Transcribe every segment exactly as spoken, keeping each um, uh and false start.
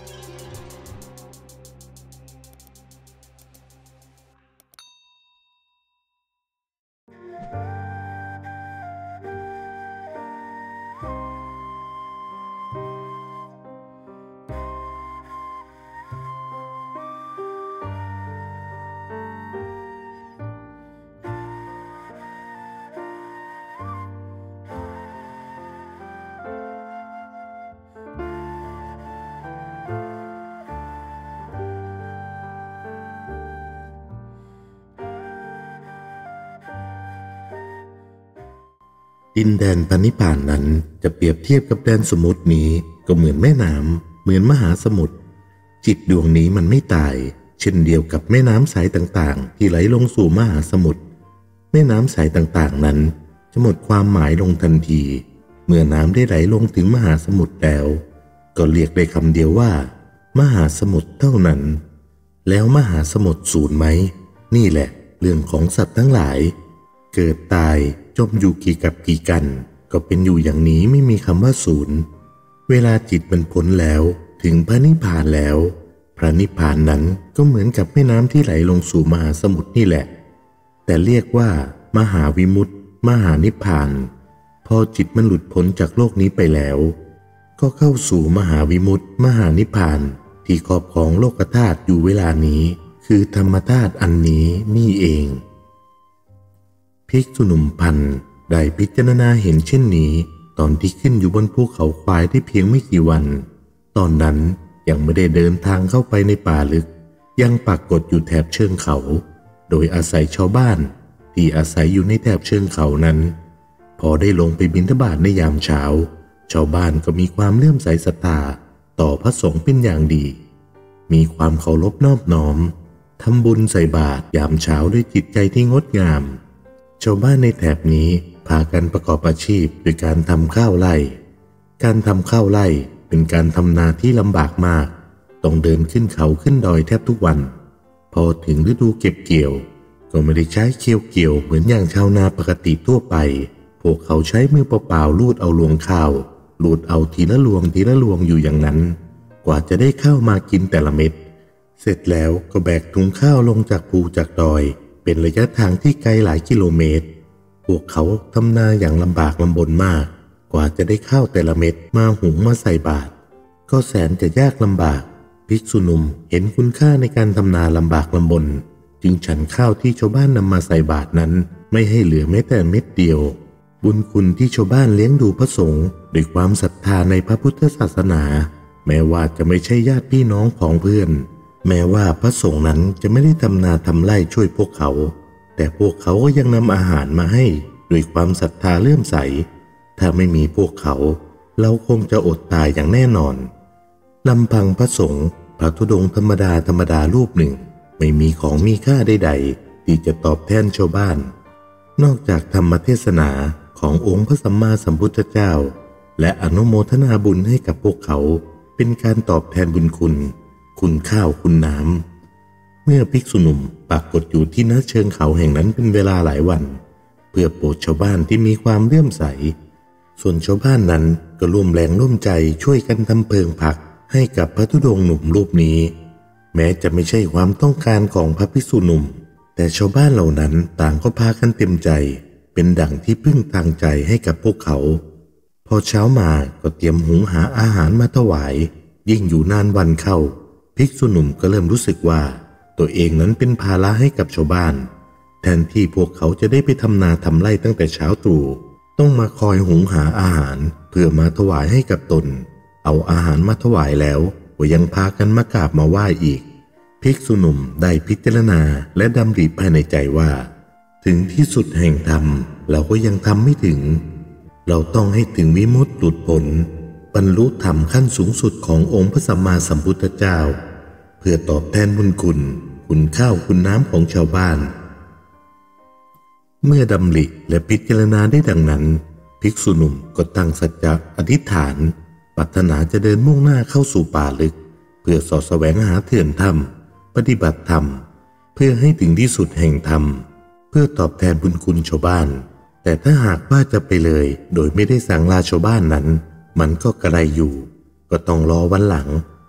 ดินแดนพระนิพพานนั้นจะเปรียบเทียบกับแดนสมมุตินี้ก็เหมือนแม่น้ำเหมือนมหาสมุทรจิตดวงนี้มันไม่ตายเช่นเดียวกับแม่น้ำสายต่างๆที่ไหลลงสู่มหาสมุทรแม่น้ำสายต่างๆนั้นจะหมดความหมายลงทันทีเมื่อน้ำได้ไหลลงถึงมหาสมุทรแล้วก็เรียกได้คำเดียวว่ามหาสมุทรเท่านั้นแล้วมหาสมุทรสูญไหมนี่แหละเรื่องของสัตว์ทั้งหลายเกิดตายจมอยู่กี่กับกี่กันก็เป็นอยู่อย่างนี้ไม่มีคำว่าศูนย์เวลาจิตมันพ้นแล้วถึงพระนิพพานแล้วพระนิพพานนั้นก็เหมือนกับแม่น้ำที่ไหลลงสู่มหาสมุทรนี่แหละแต่เรียกว่ามหาวิมุตติมหานิพพานพอจิตมันหลุดพ้นจากโลกนี้ไปแล้วก็เข้าสู่มหาวิมุตติมหานิพพานที่ครอบครองโลกธาตุอยู่เวลานี้คือธรรมธาตุอันนี้นี่เองภิกษุหนุ่มพันได้พิจารณาเห็นเช่นนี้ตอนที่ขึ้นอยู่บนภูเขาควายได้เพียงไม่กี่วันตอนนั้นยังไม่ได้เดินทางเข้าไปในป่าลึกยังปรากฏอยู่แถบเชิงเขาโดยอาศัยชาวบ้านที่อาศัยอยู่ในแถบเชิงเขานั้นพอได้ลงไปบิณฑบาตในยามเช้าชาวบ้านก็มีความเลื่อมใสศรัทธาต่อพระสงฆ์เป็นอย่างดีมีความเคารพนอบน้อมทำบุญใส่บาตรยามเช้าด้วยจิตใจที่งดงามชาวบ้านในแถบนี้พากันประกอบอาชีพโดยการทำข้าวไร่การทำข้าวไร่เป็นการทำนาที่ลำบากมากต้องเดินขึ้นเขาขึ้นดอยแทบทุกวันพอถึงฤดูเก็บเกี่ยวก็ไม่ได้ใช้เคี่ยวเกี่ยวเหมือนอย่างชาวนาปกติทั่วไปพวกเขาใช้มือเปล่าๆลูดเอารวงข้าวลูดเอาทีละรวงทีละรวงอยู่อย่างนั้นกว่าจะได้ข้าวมากินแต่ละเม็ดเสร็จแล้วก็แบกถุงข้าวลงจากภูจากดอยเป็นระยะทางที่ไกลหลายกิโลเมตรพวกเขาทำนาอย่างลำบากลำบนมากกว่าจะได้ข้าวแต่ละเม็ดมาหุงมาใส่บาตรก็แสนจะยากลำบากภิกษุหนุ่มเห็นคุณค่าในการทำนาลำบากลำบนจึงฉันข้าวที่ชาวบ้านนำมาใส่บาตรนั้นไม่ให้เหลือแม้แต่เม็ดเดียวบุญคุณที่ชาวบ้านเลี้ยงดูพระสงฆ์ด้วยความศรัทธาในพระพุทธศาสนาแม้ว่าจะไม่ใช่ญาติพี่น้องของเพื่อนแม้ว่าพระสงฆ์นั้นจะไม่ได้ทำนาทำไร่ช่วยพวกเขาแต่พวกเขาก็ยังนำอาหารมาให้ด้วยความศรัทธาเลื่อมใสถ้าไม่มีพวกเขาเราคงจะอดตายอย่างแน่นอนลำพังพระสงฆ์พระธุดงค์ธรรมดาธรรมดารูปหนึ่งไม่มีของมีค่าใดๆที่จะตอบแทนชาวบ้านนอกจากธรรมเทศนาขององค์พระสัมมาสัมพุทธเจ้าและอนุโมทนาบุญให้กับพวกเขาเป็นการตอบแทนบุญคุณคุณข้าวคุณน้ำเมื่อภิกษุหนุ่มปรากฏอยู่ที่ณเชิงเขาแห่งนั้นเป็นเวลาหลายวันเพื่อโปรดชาวบ้านที่มีความเลื่อมใสส่วนชาวบ้านนั้นก็ร่วมแรงร่วมใจช่วยกันทำเพลิงผักให้กับพระธุดงค์หนุ่มรูปนี้แม้จะไม่ใช่ความต้องการของพระภิกษุหนุ่มแต่ชาวบ้านเหล่านั้นต่างก็พากันเต็มใจเป็นดั่งที่พึ่งทางใจให้กับพวกเขาพอเช้ามาก็เตรียมหุงหาอาหารมาถวายยิ่งอยู่นานวันเข้าภิกษุหนุ่มก็เริ่มรู้สึกว่าตัวเองนั้นเป็นภาระให้กับชาวบ้านแทนที่พวกเขาจะได้ไปทำนาทำไร่ตั้งแต่เช้าตรู่ต้องมาคอยหุงหาอาหารเพื่อมาถวายให้กับตนเอาอาหารมาถวายแล้วก็ยังพากันมากราบมาไหว้อีกภิกษุหนุ่มได้พิจารณาและดำริภายในใจว่าถึงที่สุดแห่งธรรมเราก็ยังทำไม่ถึงเราต้องให้ถึงวิมุตติหลุดพ้นบรรลุธรรมขั้นสูงสุดขององค์พระสัมมาสัมพุทธเจ้าเพื่อตอบแทนบุญคุณคุณข้าวคุณน้ำของชาวบ้านเมื่อดำริและพิจารณาได้ดังนั้นภิกษุหนุ่มก็ตั้งสัจจะอธิษฐานปรารถนาจะเดินมุ่งหน้าเข้าสู่ป่าลึกเพื่อสอดแสวงหาเถื่อนธรรมปฏิบัติธรรมเพื่อให้ถึงที่สุดแห่งธรรมเพื่อตอบแทนบุญคุณชาวบ้านแต่ถ้าหากว่าจะไปเลยโดยไม่ได้สั่งลาชาวบ้านนั้นมันก็กระไรอยู่ก็ต้องรอวันหลังเ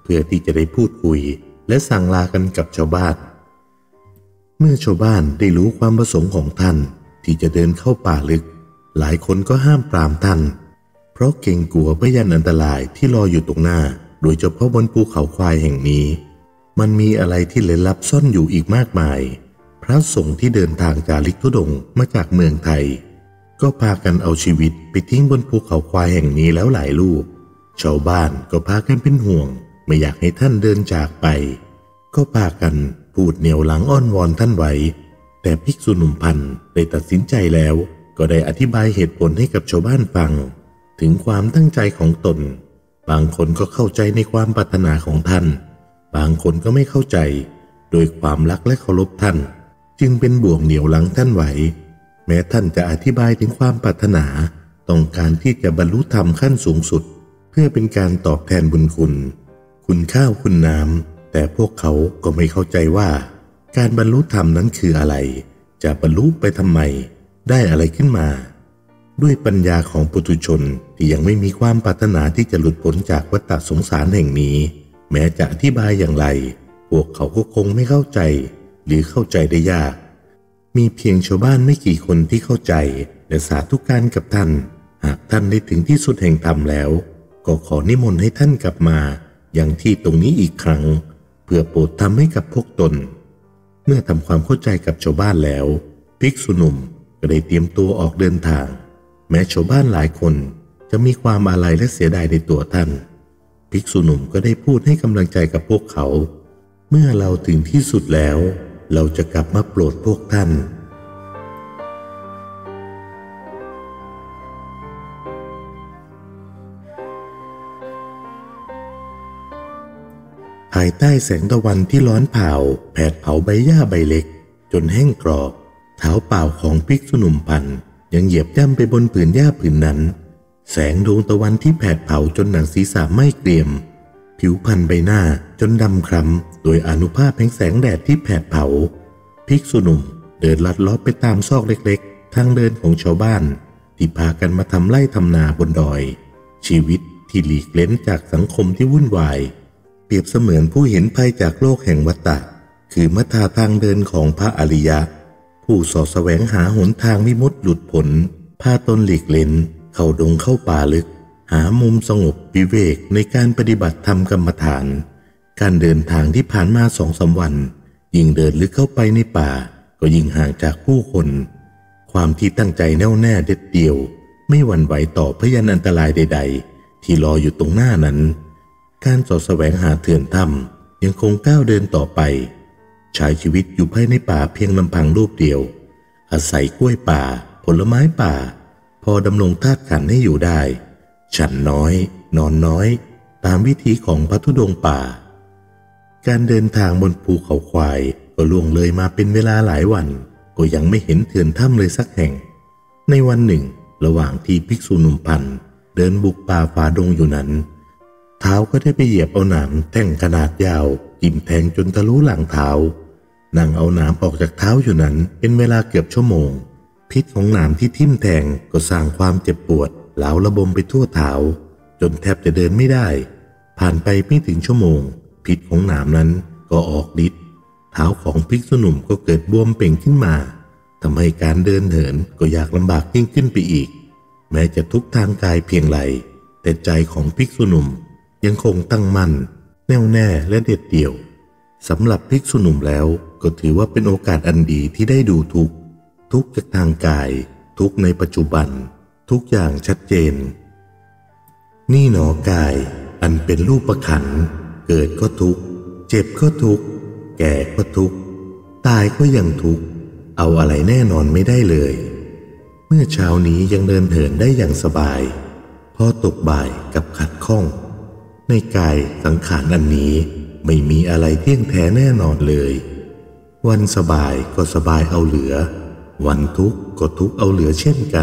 พื่อที่จะได้พูดคุยและสั่งลากันกับชาวบ้านเมื่อชาวบ้านได้รู้ความประสงค์ของท่านที่จะเดินเข้าป่าลึกหลายคนก็ห้ามปรามท่านเพราะเกรงกลัวพยันอันตรายที่รออยู่ตรงหน้าโดยเฉพาะบนภูเขาควายแห่งนี้มันมีอะไรที่ลึกลับซ่อนอยู่อีกมากมายพระสงฆ์ที่เดินทางจาริกธุดงค์มาจากเมืองไทยก็พากันเอาชีวิตไปทิ้งบนภูเขาควายแห่งนี้แล้วหลายรูปชาวบ้านก็พากันเป็นห่วงไม่อยากให้ท่านเดินจากไปก็พากันพูดเหนี่ยวหลังอ้อนวอนท่านไว้แต่ภิกษุหนุ่มพันได้ตัดสินใจแล้วก็ได้อธิบายเหตุผลให้กับชาวบ้านฟังถึงความตั้งใจของตนบางคนก็เข้าใจในความปรารถนาของท่านบางคนก็ไม่เข้าใจโดยความรักและเคารพท่านจึงเป็นบ่วงเหนี่ยวหลังท่านไว้แม้ท่านจะอธิบายถึงความปรารถนาต้องการที่จะบรรลุธรรมขั้นสูงสุดเพื่อเป็นการตอบแทนบุญคุณคุณข้าวคุณน้ำแต่พวกเขาก็ไม่เข้าใจว่าการบรรลุธรรมนั้นคืออะไรจะบรรลุไปทำไมได้อะไรขึ้นมาด้วยปัญญาของปุถุชนที่ยังไม่มีความปรารถนาที่จะหลุดพ้นจากวัฏสงสารแห่งนี้แม้จะอธิบายอย่างไรพวกเขาก็คงไม่เข้าใจหรือเข้าใจได้ยากมีเพียงชาวบ้านไม่กี่คนที่เข้าใจและสาธุการกับท่านหากท่านได้ถึงที่สุดแห่งธรรมแล้วก็ขอนิมนต์ให้ท่านกลับมาอย่างที่ตรงนี้อีกครั้งเพื่อโปรดทำให้กับพวกตนเมื่อทำความเข้าใจกับชาวบ้านแล้วภิกษุหนุ่มก็ได้เตรียมตัวออกเดินทางแม้ชาวบ้านหลายคนจะมีความอาลัยและเสียดายในตัวท่านภิกษุหนุ่มก็ได้พูดให้กำลังใจกับพวกเขาเมื่อเราถึงที่สุดแล้วเราจะกลับมาโปรดพวกท่านภายใต้แสงตะวันที่ร้อนเผาแผดเผาใบหญ้าใบเล็กจนแห้งกรอบเท้าเปล่าของภิกษุหนุ่มพันยังเหยียบย่ำไปบนผืนหญ้าผืนนั้นแสงดวงตะวันที่แผดเผาจนหนังศีรษะไหม้เกรียมผิวพรรณใบหน้าจนดำคล้ำโดยอานุภาพแห่งแสงแดดที่แผดเผาภิกษุหนุ่มเดินลัดเลาะไปตามซอกเล็กๆทางเดินของชาวบ้านที่พากันมาทำไร่ทำนาบนดอยชีวิตที่หลีกเล้นจากสังคมที่วุ่นวายเปรียบเสมือนผู้เห็นภัยจากโลกแห่งวัฏฏะคือมัทธาทางเดินของพระอริยะผู้สอดแสวงหาหนทางวิมุตติหลุดพ้นพาตนหลีกเล้นเข้าดงเข้าป่าลึกหามุมสงบวิเวกในการปฏิบัติธรรมกรรมฐานการเดินทางที่ผ่านมาสองสามวันยิ่งเดินลึกเข้าไปในป่าก็ยิ่งห่างจากผู้คนความที่ตั้งใจแน่วแน่เด็ดเดี่ยวไม่หวั่นไหวต่อพยันอันตรายใดๆที่รออยู่ตรงหน้านั้นการสอดแสวงหาเถื่อนถ้ำยังคงก้าวเดินต่อไปใช้ชีวิตอยู่ภายในป่าเพียงลำพังรูปเดียวอาศัยกล้วยป่าผลไม้ป่าพอดำรงธาตุขันธ์ให้อยู่ได้ฉันน้อยนอนน้อยตามวิธีของพระธุดงค์ป่าการเดินทางบนภูเขาควายก็ล่วงเลยมาเป็นเวลาหลายวันก็ยังไม่เห็นเถื่อนถ้ำเลยสักแห่งในวันหนึ่งระหว่างที่ภิกษุหนุ่มพันเดินบุกป่าฝ่าดงอยู่นั้นเท้าก็ได้ไปเหยียบเอาหนามแท่งขนาดยาวจิ้มแทงจนทะลุหลังเท้านั่งเอาหนามออกจากเท้าอยู่นั้นเป็นเวลาเกือบชั่วโมงพิษของหนามที่ทิ่มแทงก็สร้างความเจ็บปวดเหลาระบมไปทั่วเท้าจนแทบจะเดินไม่ได้ผ่านไปไม่ถึงชั่วโมงพิษของหนามนั้นก็ออกฤทธิ์เท้าของภิกษุหนุ่มก็เกิดบวมเป่งขึ้นมาทำให้การเดินเหินก็ยากลำบากยิ่งขึ้นไปอีกแม้จะทุกข์ทางกายเพียงไรแต่ใจของภิกษุหนุ่มยังคงตั้งมั่นแน่วแน่และเด็ดเดี่ยวสำหรับภิกษุหนุ่มแล้วก็ถือว่าเป็นโอกาสอันดีที่ได้ดูทุกข์ทุกข์จากทางกายทุกข์ในปัจจุบันทุกอย่างชัดเจนนี่หนอกายอันเป็นรูปขันธ์เกิดก็ทุกข์เจ็บก็ทุกข์แก่ก็ทุกข์ตายก็ยังทุกข์เอาอะไรแน่นอนไม่ได้เลยเมื่อเช้านี้ยังเดินเหินได้อย่างสบายพอตกบ่ายกับขัดข้องในกายสังขารอันนี้ไม่มีอะไรเที่ยงแท้แน่นอนเลยวันสบายก็สบายเอาเหลือวันทุกข์ก็ทุกข์เอาเหลือเช่นกัน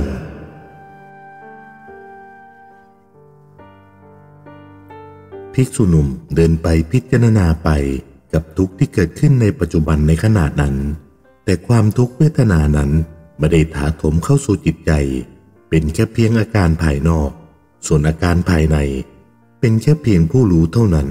ภิกษุหนุ่มเดินไปพิจารณาไปกับทุกข์ที่เกิดขึ้นในปัจจุบันในขณะนั้นแต่ความทุกขเวทนานั้นไม่ได้ถาโถมเข้าสู่จิตใจเป็นแค่เพียงอาการภายนอกส่วนอาการภายในเป็นแค่เพียงผู้รู้เท่านั้น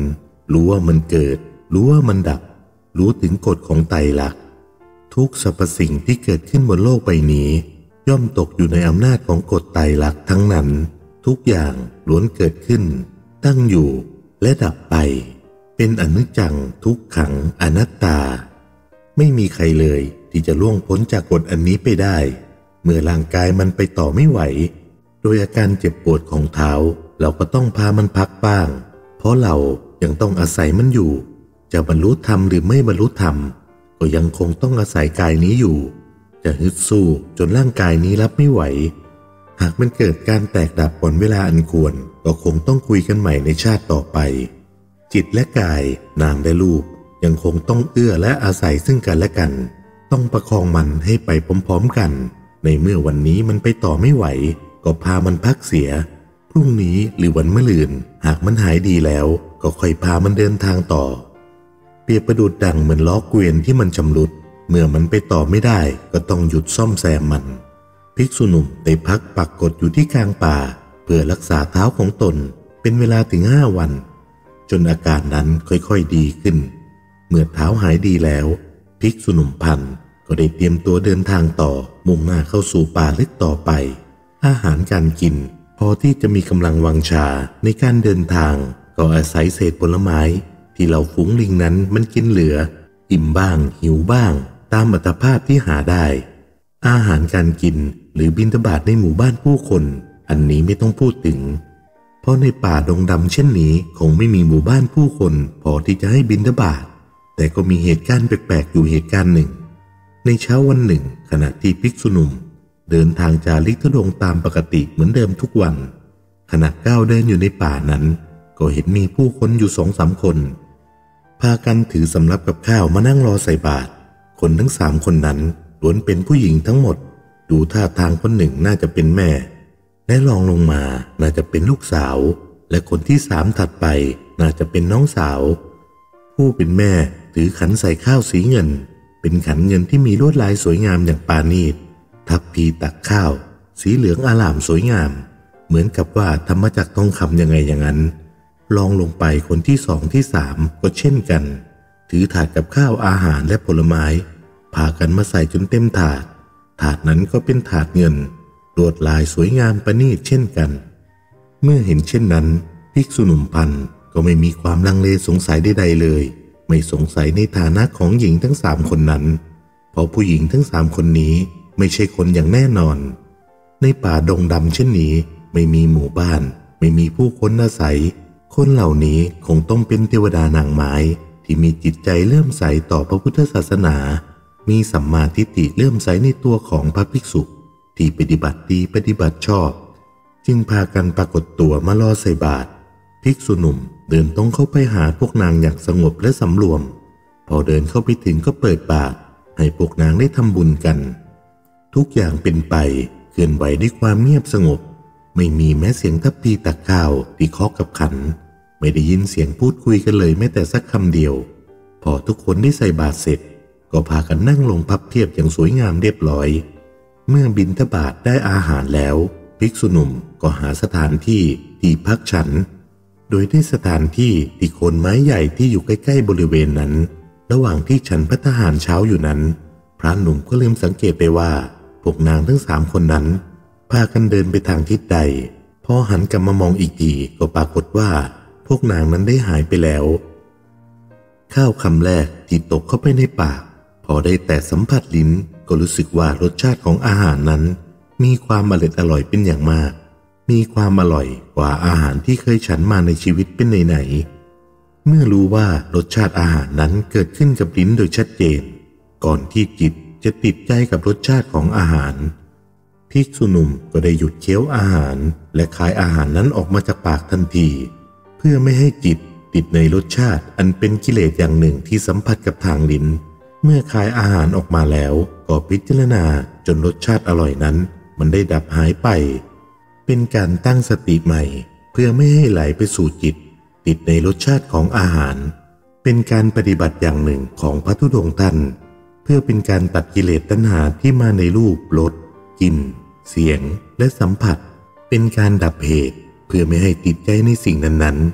รู้ว่ามันเกิดรู้ว่ามันดับรู้ถึงกฎของไตรลักษณ์ทุกสรรพสิ่งที่เกิดขึ้นบนโลกใบนี้ย่อมตกอยู่ในอำนาจของกฎไตรลักษณ์ทั้งนั้นทุกอย่างล้วนเกิดขึ้นตั้งอยู่และดับไปเป็นอนิจจังทุกขังอนัตตาไม่มีใครเลยที่จะล่วงพ้นจากกฎอันนี้ไปได้เมื่อร่างกายมันไปต่อไม่ไหวโดยอาการเจ็บปวดของเท้าเราก็ต้องพามันพักบ้างเพราะเรายังต้องอาศัยมันอยู่จะบรรลุธรรมหรือไม่บรรลุธรรมก็ยังคงต้องอาศัยกายนี้อยู่จะฮึดสู้จนร่างกายนี้รับไม่ไหวหากมันเกิดการแตกดับก่อนเวลาอันควรก็คงต้องคุยกันใหม่ในชาติต่อไปจิตและกายนามและรูปยังคงต้องเอื้อและอาศัยซึ่งกันและกันต้องประคองมันให้ไปพร้อมๆกันในเมื่อวันนี้มันไปต่อไม่ไหวก็พามันพักเสียพรุ่งนี้หรือวันมะรืนหากมันหายดีแล้วก็ค่อยพามันเดินทางต่อเปรียบประดุจดังเหมือนล้อเกวียนที่มันชำรุดเมื่อมันไปต่อไม่ได้ก็ต้องหยุดซ่อมแซมมันภิกษุหนุ่มได้พักปักกฏอยู่ที่กลางป่าเพื่อรักษาเท้าของตนเป็นเวลาถึงห้าวันจนอาการนั้นค่อยๆดีขึ้นเมื่อเท้าหายดีแล้วภิกษุหนุ่มพันก็ได้เตรียมตัวเดินทางต่อมุ่งหน้าเข้าสู่ป่าลึกต่อไปอาหารการกินพอที่จะมีกำลังวังชาในการเดินทางก็อาศัยเศษผลไม้ที่เหล่าฝูงลิงนั้นมันกินเหลืออิ่มบ้างหิวบ้างตามอัตภาพที่หาได้อาหารการกินหรือบิณฑบาตในหมู่บ้านผู้คนอันนี้ไม่ต้องพูดถึงเพราะในป่าดงดำเช่นนี้คงไม่มีหมู่บ้านผู้คนพอที่จะให้บิณฑบาตแต่ก็มีเหตุการณ์แปลกๆอยู่เหตุการณ์หนึ่งในเช้าวันหนึ่งขณะที่ภิกษุหนุ่มเดินทางจาริกธุดงค์ตามปกติเหมือนเดิมทุกวันขณะก้าวเดินอยู่ในป่านั้นก็เห็นมีผู้คนอยู่สองสามคนพากันถือสำรับกับข้าวมานั่งรอใส่บาตรคนทั้งสามคนนั้นล้วนเป็นผู้หญิงทั้งหมดดูท่าทางคนหนึ่งน่าจะเป็นแม่และรองลงมาน่าจะเป็นลูกสาวและคนที่สามถัดไปน่าจะเป็นน้องสาวผู้เป็นแม่ถือขันใส่ข้าวสีเงินเป็นขันเงินที่มีลวดลายสวยงามอย่างปราณีตทัพพีตักข้าวสีเหลืองอลามสวยงามเหมือนกับว่าทำมาจากทองคำยังไงอย่างนั้นลองลงไปคนที่สองที่สามก็เช่นกันถือถาดกับข้าวอาหารและผลไม้พากันมาใส่จนเต็มถาดถาดนั้นก็เป็นถาดเงินลวดลายสวยงามประณีตเช่นกันเมื่อเห็นเช่นนั้นภิกษุหนุ่มพันก็ไม่มีความลังเลสงสัยใดๆเลยไม่สงสัยในฐานะของหญิงทั้งสามคนนั้นเพราะผู้หญิงทั้งสามคนนี้ไม่ใช่คนอย่างแน่นอนในป่าดงดำเช่นนี้ไม่มีหมู่บ้านไม่มีผู้คนอาศัยคนเหล่านี้คงต้องเป็นเทวดานางไม้ที่มีจิตใจเลื่อมใสต่อพระพุทธศาสนามีสัมมาทิฏฐิเลื่อมใสในตัวของพระภิกษุที่ปฏิบัติดีปฏิบัติชอบจึงพากันปรากฏตัวมารอใส่บาตรภิกษุหนุ่มเดินตรงเข้าไปหาพวกนางอย่างสงบและสำรวมพอเดินเข้าไปถึงก็เปิดบาตรให้พวกนางได้ทำบุญกันทุกอย่างเป็นไปเคลื่อนไหวด้วยความเงียบสงบไม่มีแม้เสียงทัพพีตักข้าวที่เคาะกับขันไม่ได้ยินเสียงพูดคุยกันเลยแม้แต่สักคำเดียวพอทุกคนได้ใส่บาตรเสร็จก็พากันนั่งลงพับเพียบอย่างสวยงามเรียบร้อยเมื่อบิณฑบาตได้อาหารแล้วภิกษุหนุ่มก็หาสถานที่ที่พักฉันโดยได้สถานที่ที่โคนไม้ใหญ่ที่อยู่ใกล้ๆบริเวณนั้นระหว่างที่ฉันภัตตาหารเช้าอยู่นั้นพระหนุ่มก็ลืมสังเกตไปว่าพวกนางทั้งสามคนนั้นพากันเดินไปทางทิศใดพอหันกลับมามองอีกทีก็ปรากฏว่าพวกนางนั้นได้หายไปแล้วข้าวคำแรกที่ตกเข้าไปในปากพอได้แต่สัมผัสลิ้นก็รู้สึกว่ารสชาติของอาหารนั้นมีความอร่อยอร่อยเป็นอย่างมากมีความอร่อยกว่าอาหารที่เคยฉันมาในชีวิตเป็นไหนๆเมื่อรู้ว่ารสชาติอาหารนั้นเกิดขึ้นกับลิ้นโดยชัดเจนก่อนที่จิตจะติดใจกับรสชาติของอาหารภิกษุหนุ่มก็ได้หยุดเคี้ยวอาหารและคายอาหารนั้นออกมาจากปากทันทีเพื่อไม่ให้จิตติดในรสชาติอันเป็นกิเลสอย่างหนึ่งที่สัมผัสกับทางลิ้นเมื่อคายอาหารออกมาแล้วก็พิจารณาจนรสชาติอร่อยนั้นมันได้ดับหายไปเป็นการตั้งสติใหม่เพื่อไม่ให้ไหลไปสู่จิตติดในรสชาติของอาหารเป็นการปฏิบัติอย่างหนึ่งของพระธุดงค์ท่านเพื่อเป็นการตัดกิเลสตัณหาที่มาในรูปรสกลิ่นเสียงและสัมผัสเป็นการดับเหตุเพื่อไม่ให้ติดใจในสิ่งนั้นๆ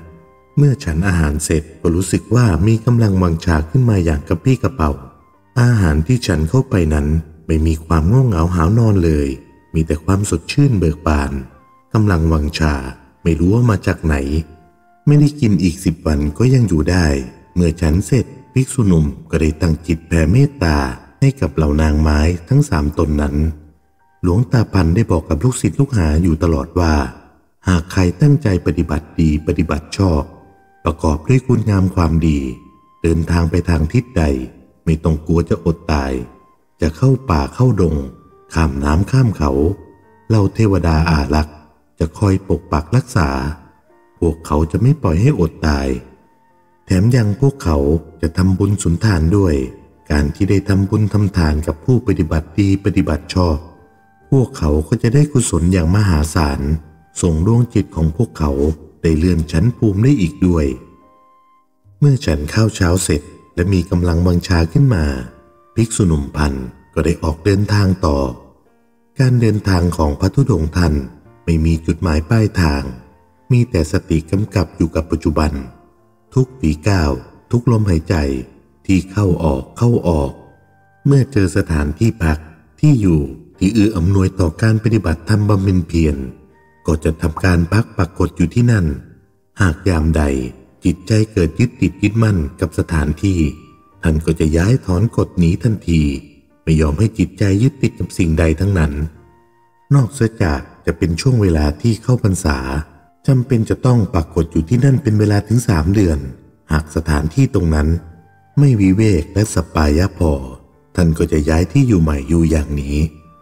เมื่อฉันอาหารเสร็จก็รู้สึกว่ามีกำลังวังชาขึ้นมาอย่างกระปรี้กระเป๋าอาหารที่ฉันเข้าไปนั้นไม่มีความง่วงเหงาหาวนอนเลยมีแต่ความสดชื่นเบิกบานกำลังวังชาไม่รู้ว่ามาจากไหนไม่ได้กินอีกสิบวันก็ยังอยู่ได้เมื่อฉันเสร็จภิกษุหนุ่มก็ได้ตั้งจิตแผ่เมตตาให้กับเหล่านางไม้ทั้งสามตนนั้นหลวงตาพันได้บอกกับลูกศิษย์ลูกหาอยู่ตลอดว่าหากใครตั้งใจปฏิบัติดีปฏิบัติชอบประกอบด้วยคุณงามความดีเดินทางไปทางทิศใดไม่ต้องกลัวจะอดตายจะเข้าป่าเข้าดงข้ามน้ำข้ามเขาเหล่าเทวดาอารักษ์จะคอยปกปักรักษาพวกเขาจะไม่ปล่อยให้อดตายแถมยังพวกเขาจะทำบุญสุนทานด้วยการที่ได้ทำบุญทำทานกับผู้ปฏิบัติดีปฏิบัติชอบพวกเขาก็จะได้กุศลอย่างมหาศาลส่งดวงจิตของพวกเขาได้เลื่อนชั้นภูมิได้อีกด้วยเมื่อฉันข้าวเช้าเสร็จและมีกำลังวังชาขึ้นมาภิกษุหนุ่มพันก็ได้ออกเดินทางต่อการเดินทางของพระธุดงค์ท่านไม่มีจุดหมายปลายทางมีแต่สติกำกับอยู่กับปัจจุบันทุกฝีก้าวทุกลมหายใจที่เข้าออกเข้าออกเมื่อเจอสถานที่พักที่อยู่ที่เอื้ออำนวยต่อการปฏิบัติธรรมบำเพ็ญเพียรก็จะทำการพักปรากฏอยู่ที่นั่นหากยามใดจิตใจเกิดยึดติดยึดมั่นกับสถานที่ท่านก็จะย้ายถอนกฎหนีทันทีไม่ยอมให้จิตใจยึดติดกับสิ่งใดทั้งนั้นนอกเสียจากจะเป็นช่วงเวลาที่เข้าพรรษาจำเป็นจะต้องปรากฏอยู่ที่นั่นเป็นเวลาถึงสามเดือนหากสถานที่ตรงนั้นไม่วิเวกและสปายะพอท่านก็จะย้ายที่อยู่ใหม่อยู่อย่างนี้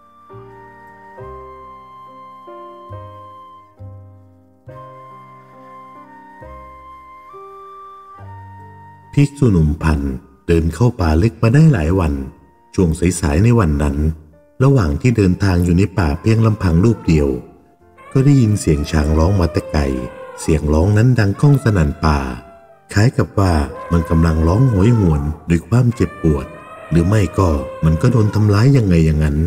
ภิกษุหนุ่มพันเดินเข้าป่าลึกมาได้หลายวันช่วงสายๆในวันนั้นระหว่างที่เดินทางอยู่ในป่าเพียงลำพังรูปเดียวก็ได้ยินเสียงช้างร้องมาแต่ไกลเสียงร้องนั้นดังก้องสนั่นป่าคล้ายกับว่ามันกำลังร้องโหยหวนด้วยความเจ็บปวดหรือไม่ก็มันก็โดนทำร้ายยังไงอย่างนั้น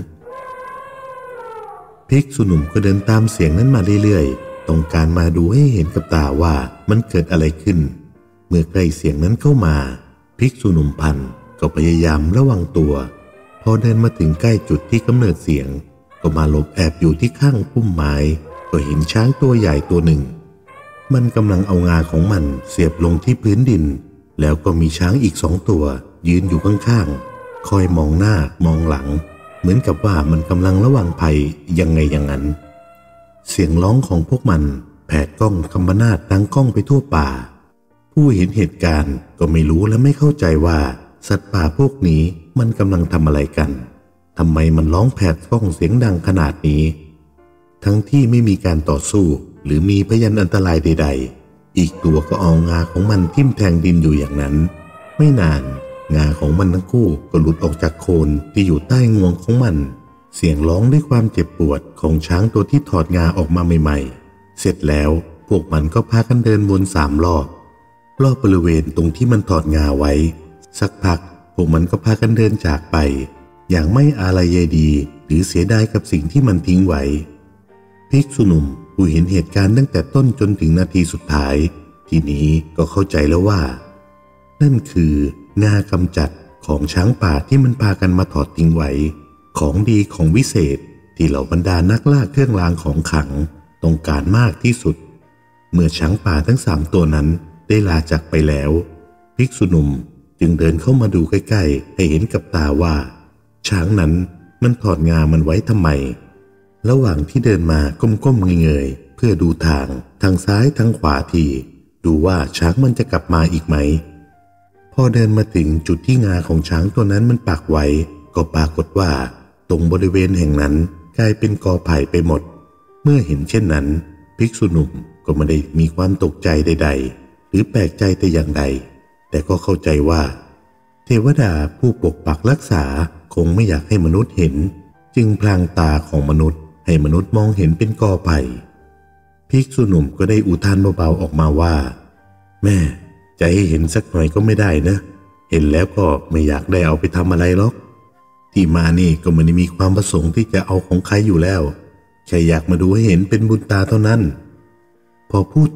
ภิกษุหนุ่มก็เดินตามเสียงนั้นมาเรื่อยๆต้องการมาดูให้เห็นกับตาว่ามันเกิดอะไรขึ้นเมื่อใกล้เสียงนั้นเข้ามาภิกษุหนุ่มพันก็พยายามระวังตัวพอเดินมาถึงใกล้จุดที่กำเนิดเสียงก็มาหลบแอบอยู่ที่ข้างพุ่มไม้ก็เห็นช้างตัวใหญ่ตัวหนึ่งมันกำลังเอางาของมันเสียบลงที่พื้นดินแล้วก็มีช้างอีกสองตัวยืนอยู่ข้างๆคอยมองหน้ามองหลังเหมือนกับว่ามันกำลังระวังภัยยังไงอย่างนั้นเสียงร้องของพวกมันแผดก้องคำบรรนาดดังก้องไปทั่วป่าผู้เห็นเหตุการณ์ก็ไม่รู้และไม่เข้าใจว่าสัตว์ป่าพวกนี้มันกำลังทำอะไรกันทำไมมันร้องแผดก้องเสียงดังขนาดนี้ทั้งที่ไม่มีการต่อสู้หรือมีพยานอันตรายใดๆอีกตัวก็เอางาของมันทิ่มแทงดินอยู่อย่างนั้นไม่นานงาของมันทั้งคู่ก็หลุดออกจากโคนที่อยู่ใต้งวงของมันเสียงร้องด้วยความเจ็บปวดของช้างตัวที่ถอดงาออกมาใหม่ๆเสร็จแล้วพวกมันก็พากันเดินวนสามรอบรอบบริเวณตรงที่มันถอดงาไว้สักพักพวกมันก็พากันเดินจากไปอย่างไม่อาลัยใยดีหรือเสียดายกับสิ่งที่มันทิ้งไว้ภิกษุหนุ่มผู้เห็นเหตุการณ์ตั้งแต่ต้นจนถึงนาทีสุดท้ายทีนี้ก็เข้าใจแล้วว่านั่นคืองากำจัดของช้างป่าที่มันพากันมาถอดทิ้งไว้ของดีของวิเศษที่เหล่าบรรดานักล่าเครื่องรางของขลังต้องการมากที่สุดเมื่อช้างป่าทั้งสามตัวนั้นได้ลาจากไปแล้วภิกษุหนุ่มจึงเดินเข้ามาดูใกล้ๆให้เห็นกับตาว่าช้างนั้นมันถอดงามันไว้ทำไมระหว่างที่เดินมาก้มๆเงยๆเพื่อดูทางทางซ้ายทางขวาทีดูว่าช้างมันจะกลับมาอีกไหมพอเดินมาถึงจุดที่งาของช้างตัวนั้นมันปักไว้ก็ปรากฏว่าตรงบริเวณแห่งนั้นกลายเป็นกอไผ่ไปหมดเมื่อเห็นเช่นนั้นภิกษุหนุ่มก็ไม่ได้มีความตกใจใดๆหรือแปลกใจแต่อย่างใดแต่ก็เข้าใจว่าเทวดาผู้ปกปักรักษาคงไม่อยากให้มนุษย์เห็นจึงพลางตาของมนุษย์ให้มนุษย์มองเห็นเป็นกอไผ่ภิกษุหนุ่มก็ได้อุทานเบาๆออกมาว่าแม่ใจให้เห็นสักหน่อยก็ไม่ได้นะเห็นแล้วก็ไม่อยากได้เอาไปทำอะไรหรอกที่มานี่ก็ไม่ได้มีความประสงค์ที่จะเอาของใครอยู่แล้วแค่อยากมาดูให้เห็นเป็นบุญตาเท่านั้นพอพูดจบภิ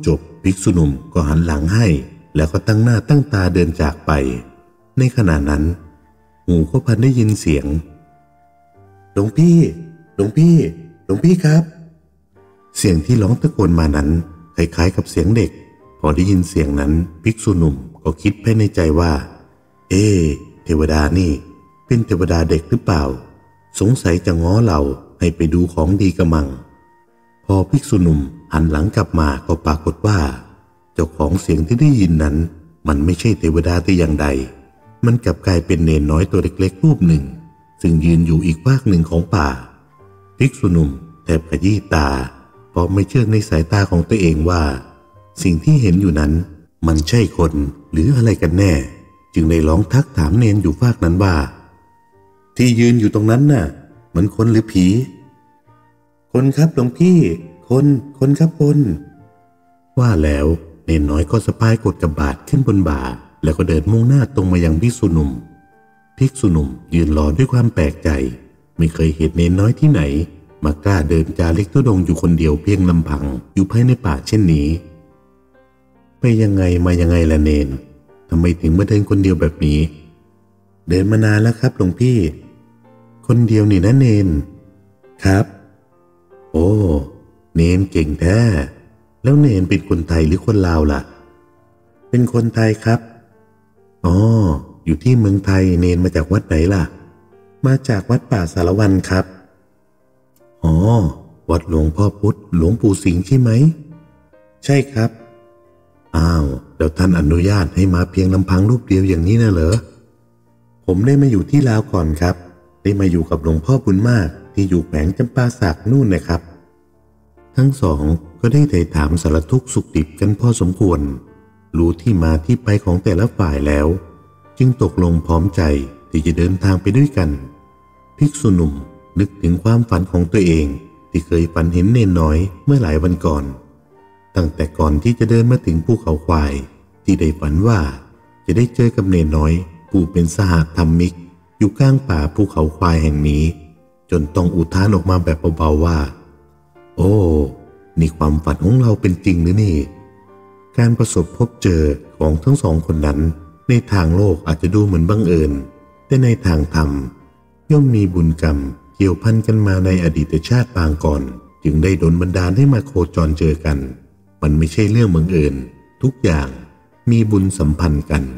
ภิกษุหนุ่มก็หันหลังให้แล้วก็ตั้งหน้าตั้งตาเดินจากไปในขณะนั้นหูก็พันได้ยินเสียงหลวงพี่หลวงพี่หลวงพี่ครับเสียงที่ร้องตะโกนมานั้นคล้ายๆกับเสียงเด็กพอได้ยินเสียงนั้นภิกษุหนุ่มก็คิดภายในใจว่าเอ๊ะเทวดานี่เป็นเทวดาเด็กหรือเปล่าสงสัยจะง้อเราให้ไปดูของดีกระมังพอภิกษุหนุ่มหันหลังกลับมาก็ปรากฏว่าเจ้าของเสียงที่ได้ยินนั้นมันไม่ใช่เทวดาแต่อย่างใดมันกลับกลายเป็นเนนน้อยตัวเล็กๆรูปหนึ่งซึ่งยืนอยู่อีกภาคหนึ่งของป่าภิกษุหนุ่มแทบขยี้ตาเพราะไม่เชื่อในสายตาของตัวเองว่าสิ่งที่เห็นอยู่นั้นมันใช่คนหรืออะไรกันแน่จึงได้ร้องทักถามเนนอยู่ภาคนั้นว่าที่ยืนอยู่ตรงนั้นน่ะมันคนหรือผีคนครับหลวงพี่คนคนครับคนว่าแล้วเนนน้อยก็สะพายกดกระบาดขึ้นบนบ่าแล้วก็เดินมุ่งหน้าตรงมายังภิกษุหนุ่มภิกษุหนุ่มยืนรอด้วยความแปลกใจไม่เคยเห็นเนนน้อยที่ไหนมากล้าเดินจาริกธุดงค์อยู่คนเดียวเพียงลำพังอยู่ภายในป่าเช่นนี้ไปยังไงมายังไงล่ะเนนทำไมถึงมาเดินคนเดียวแบบนี้เดินมานานแล้วครับหลวงพี่คนเดียวนี่นะเนนครับโอ้เนนเก่งแท้แล้วเนนเป็นคนไทยหรือคนลาวล่ะเป็นคนไทยครับอ๋ออยู่ที่เมืองไทยเนนมาจากวัดไหนล่ะมาจากวัดป่าสารวันครับอ๋อวัดหลวงพ่อพุธหลวงปู่สิงห์ใช่ไหมใช่ครับอ้าวแล้วท่านอนุญาตให้มาเพียงลำพังรูปเดียวอย่างนี้นะเหรอผมได้มาอยู่ที่ลาวก่อนครับได้มาอยู่กับหลวงพ่อบุญมากที่อยู่แขวงจำปาสักนู่นนะครับทั้งสองก็ได้ไถ่ถามสารทุกข์สุขดิบกันพอสมควรรู้ที่มาที่ไปของแต่ละฝ่ายแล้วจึงตกลงพร้อมใจที่จะเดินทางไปด้วยกันภิกษุหนุ่มนึกถึงความฝันของตัวเองที่เคยฝันเห็นเนนน้อยเมื่อหลายวันก่อนตั้งแต่ก่อนที่จะเดินมาถึงภูเขาควายที่ได้ฝันว่าจะได้เจอกับเนนน้อยผู้เป็นสหธรรมิกอยู่กลางป่าภูเขาควายแห่งนี้จนต้องอุทานออกมาแบบเบาๆว่าโอ้นี่ความฝันของเราเป็นจริงหรือนี่การประสบพบเจอของทั้งสองคนนั้นในทางโลกอาจจะดูเหมือนบังเอิญแต่ในทางธรรมย่อมมีบุญกรรมเกี่ยวพันกันมาในอดีตชาติปางก่อนจึงได้ดลบันดาลให้มาโคจรเจอกันมันไม่ใช่เรื่องบังเอิญทุกอย่างมีบุญสัมพันธ์กัน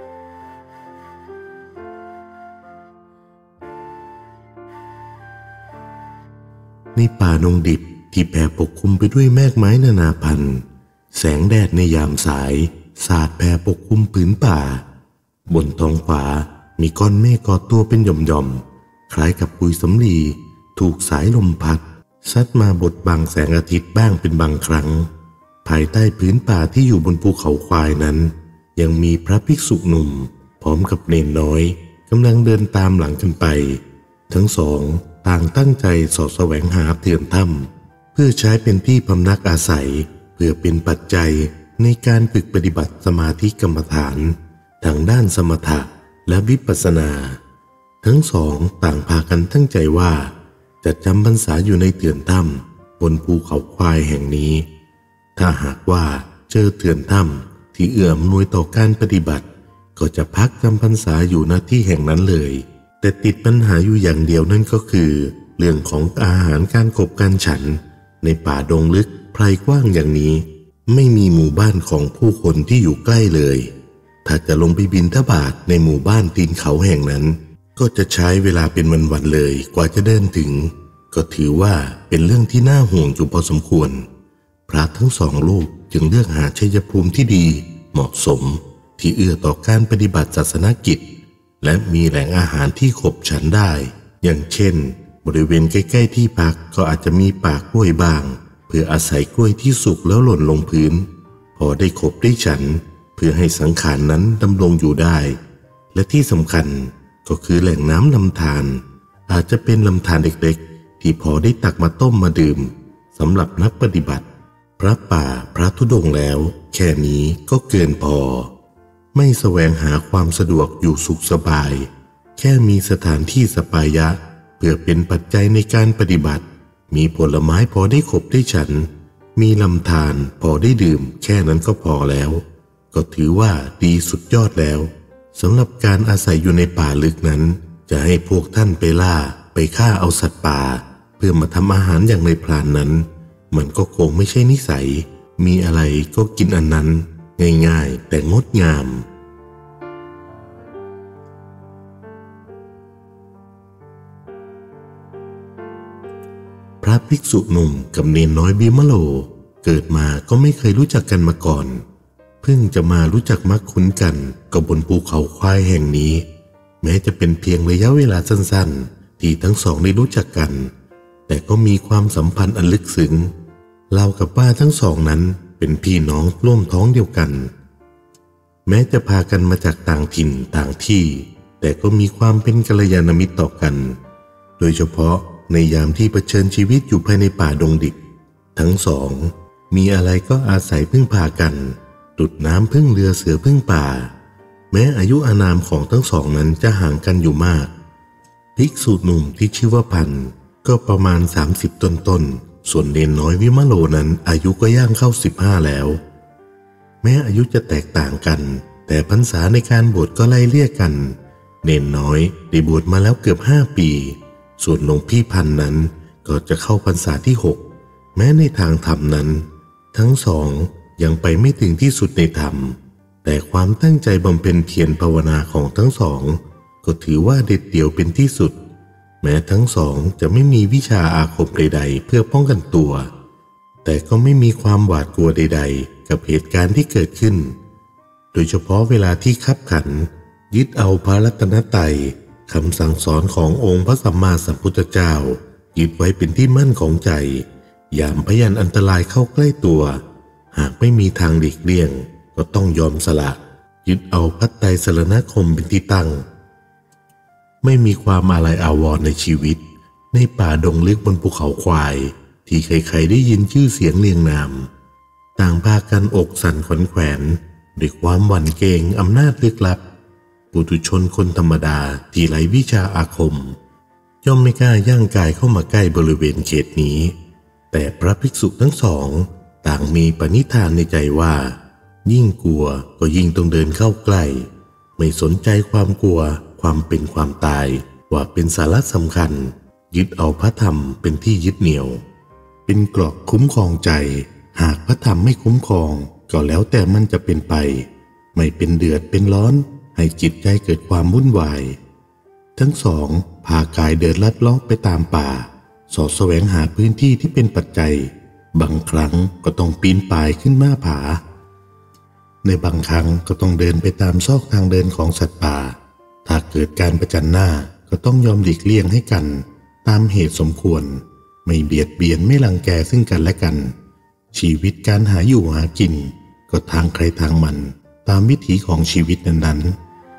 ในป่าดงดิบที่แผ่ปกคลุมไปด้วยแมกไม้นานาพันธุ์แสงแดดในยามสายสาดแผ่ปกคลุมผืนป่าบนท้องฟ้ามีก้อนเมฆก่อตัวเป็นหย่อมๆคล้ายกับปุยสำลีถูกสายลมพัดซัดมาบดบังแสงอาทิตย์บ้างเป็นบางครั้งภายใต้ผืนป่าที่อยู่บนภูเขาควายนั้นยังมีพระภิกษุหนุ่มพร้อมกับเนนน้อยกำลังเดินตามหลังกันไปทั้งสองต่างตั้งใจสอดแสวงหาเถื่อนถ้ำเพื่อใช้เป็นที่พำนักอาศัยเพื่อเป็นปัจจัยในการฝึกปฏิบัติสมาธิกรรมฐานทางด้านสมถะและวิปัสสนาทั้งสองต่างพากันตั้งใจว่าจะจำพรรษาอยู่ในเถื่อนถ้ำบนภูเขาควายแห่งนี้ถ้าหากว่าเจอเถื่อนถ้ำที่เอื้ออำนวยต่อการปฏิบัติก็จะพักจำพรรษาอยู่ณที่แห่งนั้นเลยแต่ติดปัญหาอยู่อย่างเดียวนั่นก็คือเรื่องของอาหารการขบการฉันในป่าดงลึกไพรกว้างอย่างนี้ไม่มีหมู่บ้านของผู้คนที่อยู่ใกล้เลยถ้าจะลงไปบิณฑบาตในหมู่บ้านตีนเขาแห่งนั้นก็จะใช้เวลาเป็นวันๆเลยกว่าจะเดินถึงก็ถือว่าเป็นเรื่องที่น่าห่วงอยู่พอสมควรพระทั้งสองรูปจึงเลือกหาชัยภูมิที่ดีเหมาะสมที่เอื้อต่อการปฏิบัติศาสนกิจและมีแหล่งอาหารที่ขบฉันได้อย่างเช่นบริเวณใกล้ๆที่พักก็อาจจะมีป่ากล้วยบางเพื่ออาศัยกล้วยที่สุกแล้วหล่นลงพื้นพอได้ขบได้ฉันเพื่อให้สังขารนั้นดำรงอยู่ได้และที่สำคัญก็คือแหล่งน้ำลำธารอาจจะเป็นลำธารเล็กๆที่พอได้ตักมาต้มมาดื่มสำหรับนักปฏิบัติพระป่าพระธุดงค์แล้วแค่นี้ก็เกินพอไม่แสวงหาความสะดวกอยู่สุขสบายแค่มีสถานที่สปายะเพื่อเป็นปัจจัยในการปฏิบัติมีผลไม้พอได้ขบได้ฉันมีลำธารพอได้ดื่มแค่นั้นก็พอแล้วก็ถือว่าดีสุดยอดแล้วสำหรับการอาศัยอยู่ในป่าลึกนั้นจะให้พวกท่านไปล่าไปฆ่าเอาสัตว์ป่าเพื่อมาทำอาหารอย่างในพรานนั้นมันก็คงไม่ใช่นิสัยมีอะไรก็กินอันนั้นง่ายๆแต่งดงามพระภิกษุหนุ่มกับเนนน้อยบิมโลเกิดมาก็ไม่เคยรู้จักกันมาก่อนเพิ่งจะมารู้จักมักคุ้นกันกับบนภูเขาควายแห่งนี้แม้จะเป็นเพียงระยะเวลาสั้นๆที่ทั้งสองได้รู้จักกันแต่ก็มีความสัมพันธ์อันลึกซึ้งเล่ากับว่าทั้งสองนั้นเป็นพี่น้องร่วมท้องเดียวกันแม้จะพากันมาจากต่างถิ่นต่างที่แต่ก็มีความเป็นกัลยาณมิตรต่อกันโดยเฉพาะในยามที่เผชิญชีวิตอยู่ภายในป่าดงดิบทั้งสองมีอะไรก็อาศัยพึ่งพากันดุจน้ำพึ่งเรือเสือพึ่งป่าแม้อายุอานามของทั้งสองนั้นจะห่างกันอยู่มากภิกษุหนุ่มที่ชื่อว่าพันก็ประมาณสามสิบต้นๆส่วนเนนน้อยวิมโลนั้นอายุก็ย่างเข้าสิบห้าแล้วแม้อายุจะแตกต่างกันแต่พรรษาในการบวชก็ไล่เลี่ยกันเนนน้อยได้บวชมาแล้วเกือบห้าปีส่วนหลวงพี่พันนั้นก็จะเข้าพรรษาที่หกแม้ในทางธรรมนั้นทั้งสองยังไปไม่ถึงที่สุดในธรรมแต่ความตั้งใจบำเพ็ญเพียรภาวนาของทั้งสองก็ถือว่าเด็ดเดี่ยวเป็นที่สุดแม้ทั้งสองจะไม่มีวิชาอาคมใดๆเพื่อป้องกันตัวแต่ก็ไม่มีความหวาดกลัวใดๆกับเหตุการณ์ที่เกิดขึ้นโดยเฉพาะเวลาที่คับขันยึดเอาพระรัตนตรัยคำสั่งสอนขององค์พระสัมมาสัมพุทธเจ้ายึดไว้เป็นที่มั่นของใจยามพยันอันตรายเข้าใกล้ตัวหากไม่มีทางหลีกเลี่ยงก็ต้องยอมสละยึดเอาพระไตรสรณคมเป็นที่ตั้งไม่มีความอาลัยอาวรณ์ในชีวิตในป่าดงลึกบนภูเขาควายที่ใครๆได้ยินชื่อเสียงเรียงนามต่างพากันอกสั่นขวัญแขวนด้วยความหวั่นเกรงอำนาจลึกลับปุถุชนคนธรรมดาที่ไร้วิชาอาคมย่อมไม่กล้าย่างกายเข้ามาใกล้บริเวณเขตนี้แต่พระภิกษุทั้งสองต่างมีปณิธานในใจว่ายิ่งกลัวก็ยิ่งต้องเดินเข้าใกล้ไม่สนใจความกลัวความเป็นความตายว่าเป็นสาระสำคัญยึดเอาพระธรรมเป็นที่ยึดเหนี่ยวเป็นเกราะคุ้มครองใจหากพระธรรมไม่คุ้มครองก็แล้วแต่มันจะเป็นไปไม่เป็นเดือดเป็นร้อนให้จิตใจเกิดความวุ่นวายทั้งสองพากายเดินลัดเลาะไปตามป่าสอดแสวงหาพื้นที่ที่เป็นปัจจัยบางครั้งก็ต้องปีนป่ายขึ้นหน้าผาในบางครั้งก็ต้องเดินไปตามซอกทางเดินของสัตว์ป่าถ้าเกิดการประจันหน้าก็ต้องยอมหลีกเลี่ยงให้กันตามเหตุสมควรไม่เบียดเบียนไม่รังแกซึ่งกันและกันชีวิตการหาอยู่หากินก็ทางใครทางมันตามวิถีของชีวิตนั้นๆ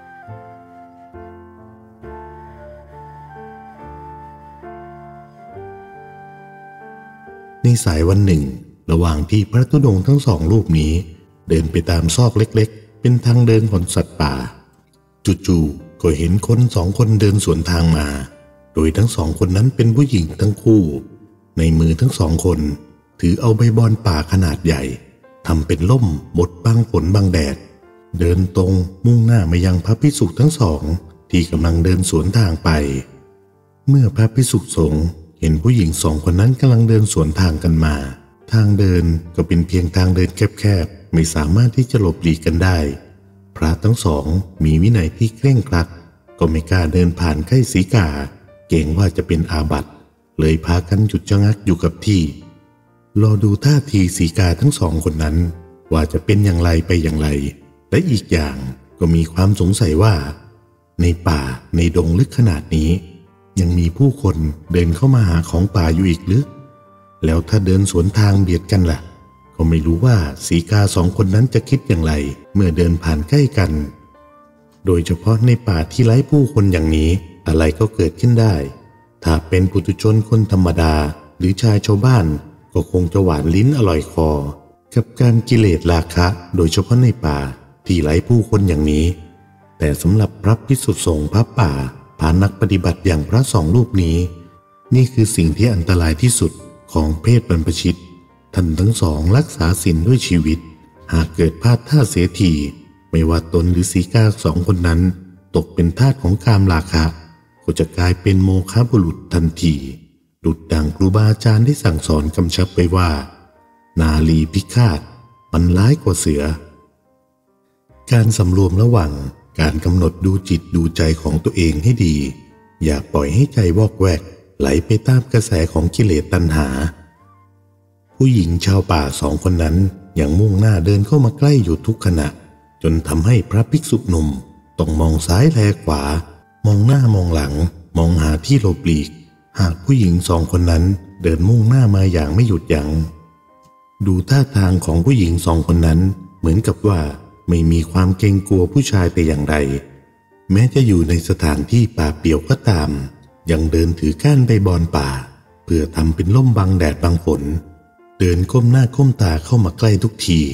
ในสายวันหนึ่งระหว่างที่พระธุดงค์ทั้งสองรูปนี้เดินไปตามซอกเล็กๆเป็นทางเดินของสัตว์ป่าจู่ๆก็เห็นคนสองคนเดินสวนทางมาโดยทั้งสองคนนั้นเป็นผู้หญิงทั้งคู่ในมือทั้งสองคนถือเอาใบบอนป่าขนาดใหญ่ทำเป็นล่มบดบังฝนบังแดดเดินตรงมุ่งหน้ามายังพระภิกษุทั้งสองที่กำลังเดินสวนทางไปเมื่อพระภิกษุสงฆ์เห็นผู้หญิงสองคนนั้นกำลังเดินสวนทางกันมาทางเดินก็เป็นเพียงทางเดินแคบๆไม่สามารถที่จะหลบหลีกกันได้พระทั้งสองมีวินัยที่เคร่งครัดก็ไม่กล้าเดินผ่านใกล้สีกาเกรงว่าจะเป็นอาบัติเลยพากันหยุดชะงักอยู่กับที่รอดูท่าทีสีกาทั้งสองคนนั้นว่าจะเป็นอย่างไรไปอย่างไรและอีกอย่างก็มีความสงสัยว่าในป่าในดงลึกขนาดนี้ยังมีผู้คนเดินเข้ามาหาของป่าอยู่อีกหรือแล้วถ้าเดินสวนทางเบียดกันล่ะก็ไม่รู้ว่าสีกาสองคนนั้นจะคิดอย่างไรเมื่อเดินผ่านใกล้กันโดยเฉพาะในป่าที่ไร้ผู้คนอย่างนี้อะไรก็เกิดขึ้นได้ถ้าเป็นปุถุชนคนธรรมดาหรือชายชาวบ้านก็คงจะหวานลิ้นอร่อยคอกับการกิเลสราคะโดยเฉพาะในป่าที่ไร้ผู้คนอย่างนี้แต่สำหรับพระภิกษุสงฆ์พระป่าพานักปฏิบัติอย่างพระสองรูปนี้นี่คือสิ่งที่อันตรายที่สุดของเพศบรรพชิตท่านทั้งสองรักษาศีลด้วยชีวิตหากเกิดพลาดท่าเสียทีไม่ว่าตนหรือสีกาสองคนนั้นตกเป็นทาสของกามราคะก็จะกลายเป็นโมฆะบุรุษทันทีดุจดังครูบาอาจารย์ได้สั่งสอนกำชับไว้ว่านาลีพิฆาตมันร้ายกว่าเสือการสำรวมระหว่างการกำหนดดูจิตดูใจของตัวเองให้ดีอย่าปล่อยให้ใจวอกแวกไหลไปตามกระแสของกิเลสตัณหาผู้หญิงชาวป่าสองคนนั้นยังมุ่งหน้าเดินเข้ามาใกล้อยู่ทุกขณะจนทำให้พระภิกษุหนุ่มต้องมองซ้ายแลขวามองหน้ามองหลังมองหาที่หลบหลีกหากผู้หญิงสองคนนั้นเดินมุ่งหน้ามาอย่างไม่หยุดยัง้งดูท่าทางของผู้หญิงสองคนนั้นเหมือนกับว่าไม่มีความเกรงกลัวผู้ชายแต่อย่างใดแม้จะอยู่ในสถานที่ป่าเปี่ยวก็ตามยังเดินถือก้านใบบอนป่าเพื่อทำเป็นร่มบังแดดบังฝนเดินก้มหน้าก้มตาเข้ามาใกล้ทุกที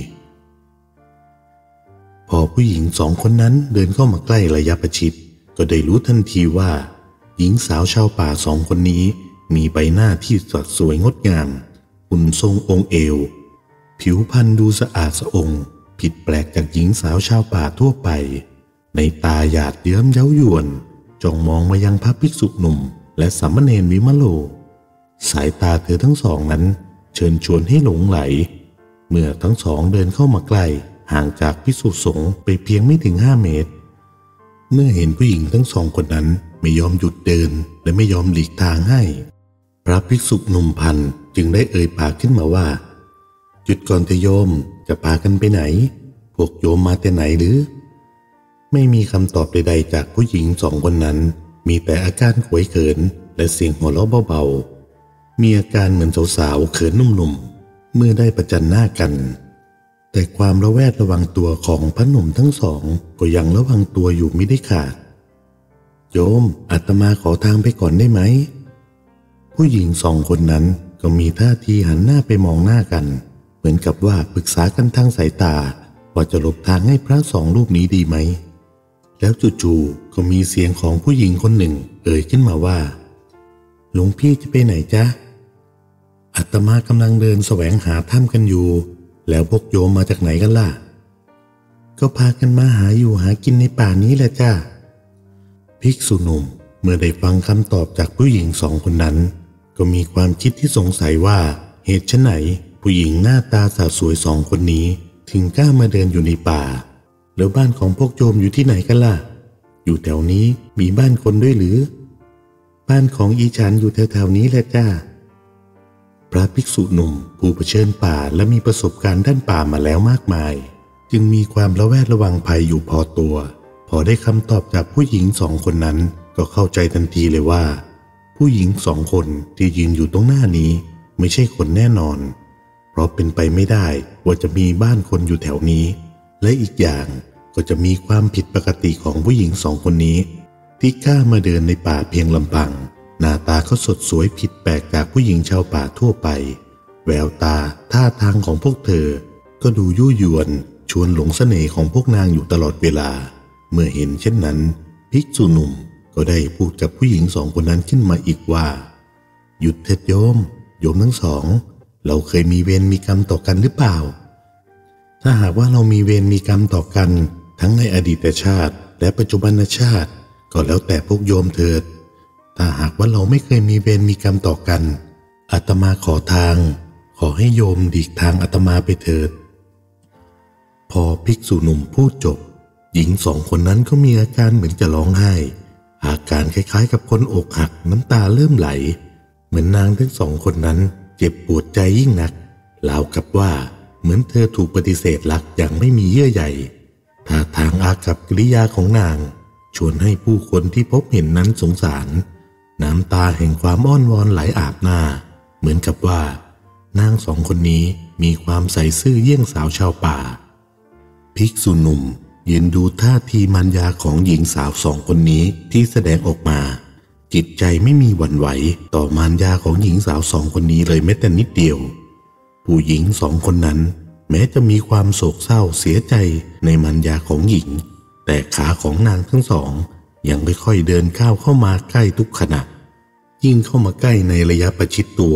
พอผู้หญิงสองคนนั้นเดินเข้ามาใกล้ระยะประชิดก็ได้รู้ทันทีว่าหญิงสาวชาวป่าสองคนนี้มีใบหน้าที่สดสวยงดงามหุ่นทรงองค์เอวผิวพรรณดูสะอาดสะองผิดแปลกจากหญิงสาวชาวป่าทั่วไปในตาหยาดเยิ้มเย้ายวนจ้องมองมายังพระภิกษุหนุ่มและสามเณรวิมโลสายตาเธอทั้งสองนั้นเชิญชวนให้หลงไหลเมื่อทั้งสองเดินเข้ามาใกล้ห่างจากภิกษุสงฆ์ไปเพียงไม่ถึงห้าเมตรเมื่อเห็นผู้หญิงทั้งสองคนนั้นไม่ยอมหยุดเดินและไม่ยอมหลีกทางให้พระภิกษุหนุ่มพันจึงได้เอ่ยปากขึ้นมาว่าหยุดก่อนเถอะโยมจะพากันไปไหนพวกโยมมาแต่ไหนหรือไม่มีคำตอบใดๆจากผู้หญิงสองคนนั้นมีแต่อาการขวยเขินและเสียงหัวเราะเบาๆมีอาการเหมือนสาวๆเขินนุ่มๆเมื่อได้ประจันหน้ากันแต่ความระแวดระวังตัวของพระหนุ่มทั้งสองก็ยังระวังตัวอยู่ไม่ได้ขาดโยมอาตมาขอทางไปก่อนได้ไหมผู้หญิงสองคนนั้นก็มีท่าทีหันหน้าไปมองหน้ากันเหมือนกับว่าปรึกษากันทางสายตาว่าจะหลบทางให้พระสองรูปนี้ดีไหมแล้วจู่ๆก็มีเสียงของผู้หญิงคนหนึ่งเอ่ยขึ้นมาว่าหลวงพี่จะไปไหนจ๊ะอาตมากำลังเดินแสวงหาถ้ำกันอยู่แล้วพวกโยมมาจากไหนกันล่ะก็พากันมาหาอยู่หากินในป่านี้แหละจ้าภิกษุหนุ่มเมื่อได้ฟังคำตอบจากผู้หญิงสองคนนั้นก็มีความคิดที่สงสัยว่าเหตุไฉนผู้หญิงหน้าตาสาวสวยสองคนนี้ถึงกล้ามาเดินอยู่ในป่าแล้วบ้านของพวกโยมอยู่ที่ไหนกันล่ะอยู่แถวนี้มีบ้านคนด้วยหรือบ้านของอีฉันอยู่แถวๆนี้แหละจ้าพระภิกษุหนุ่มผู้เผชิญป่าและมีประสบการณ์ด้านป่ามาแล้วมากมายจึงมีความระแวดระวังภัยอยู่พอตัวพอได้คำตอบจากผู้หญิงสองคนนั้นก็เข้าใจทันทีเลยว่าผู้หญิงสองคนที่ยืนอยู่ตรงหน้านี้ไม่ใช่คนแน่นอนเพราะเป็นไปไม่ได้ว่าจะมีบ้านคนอยู่แถวนี้และอีกอย่างก็จะมีความผิดปกติของผู้หญิงสองคนนี้ที่กล้ามาเดินในป่าเพียงลำพังหน้าตาเขาสดสวยผิดแปลกจากผู้หญิงชาวป่าทั่วไปแววตาท่าทางของพวกเธอก็ดูยั่วยวนชวนหลงเสน่ห์ของพวกนางอยู่ตลอดเวลาเมื่อเห็นเช่นนั้นภิกษุหนุ่มก็ได้พูดกับผู้หญิงสองคนนั้นขึ้นมาอีกว่าหยุดเถิดโยมโยมทั้งสองเราเคยมีเวรมีกรรมต่อกันหรือเปล่าถ้าหากว่าเรามีเวรมีกรรมต่อกันทั้งในอดีตชาติและปัจจุบันชาติก็แล้วแต่พวกโยมเถิดถ้าหากว่าเราไม่เคยมีเวรมีกรรมต่อกันอาตมาขอทางขอให้โยมดีกทางอาตมาไปเถิดพอภิกษุหนุ่มพูดจบหญิงสองคนนั้นก็มีอาการเหมือนจะร้องไห้อาการคล้ายๆกับคนอกหักน้ำตาเริ่มไหลเหมือนนางทั้งสองคนนั้นเจ็บปวดใจยิ่งนักราวกับว่าเหมือนเธอถูกปฏิเสธรักอย่างไม่มีเยื่อใยท่าทางอากัปกิริยาของนางชวนให้ผู้คนที่พบเห็นนั้นสงสารน้ำตาแห่งความอ้อนวอนไหลอาบหน้าเหมือนกับว่านางสองคนนี้มีความใส่ซื่อเยี่ยงสาวชาวป่าภิกษุหนุ่มยืนดูท่าทีมารยาของหญิงสาวสองคนนี้ที่แสดงออกมาจิตใจไม่มีหวั่นไหวต่อมารยาของหญิงสาวสองคนนี้เลยแม้แต่นิดเดียวผู้หญิงสองคนนั้นแม้จะมีความโศกเศร้าเสียใจในมารยาของหญิงแต่ขาของนางทั้งสองยังค่อยๆเดินก้าวเข้ามาใกล้ทุกขณะยิ่งเข้ามาใกล้ในระยะประชิดตัว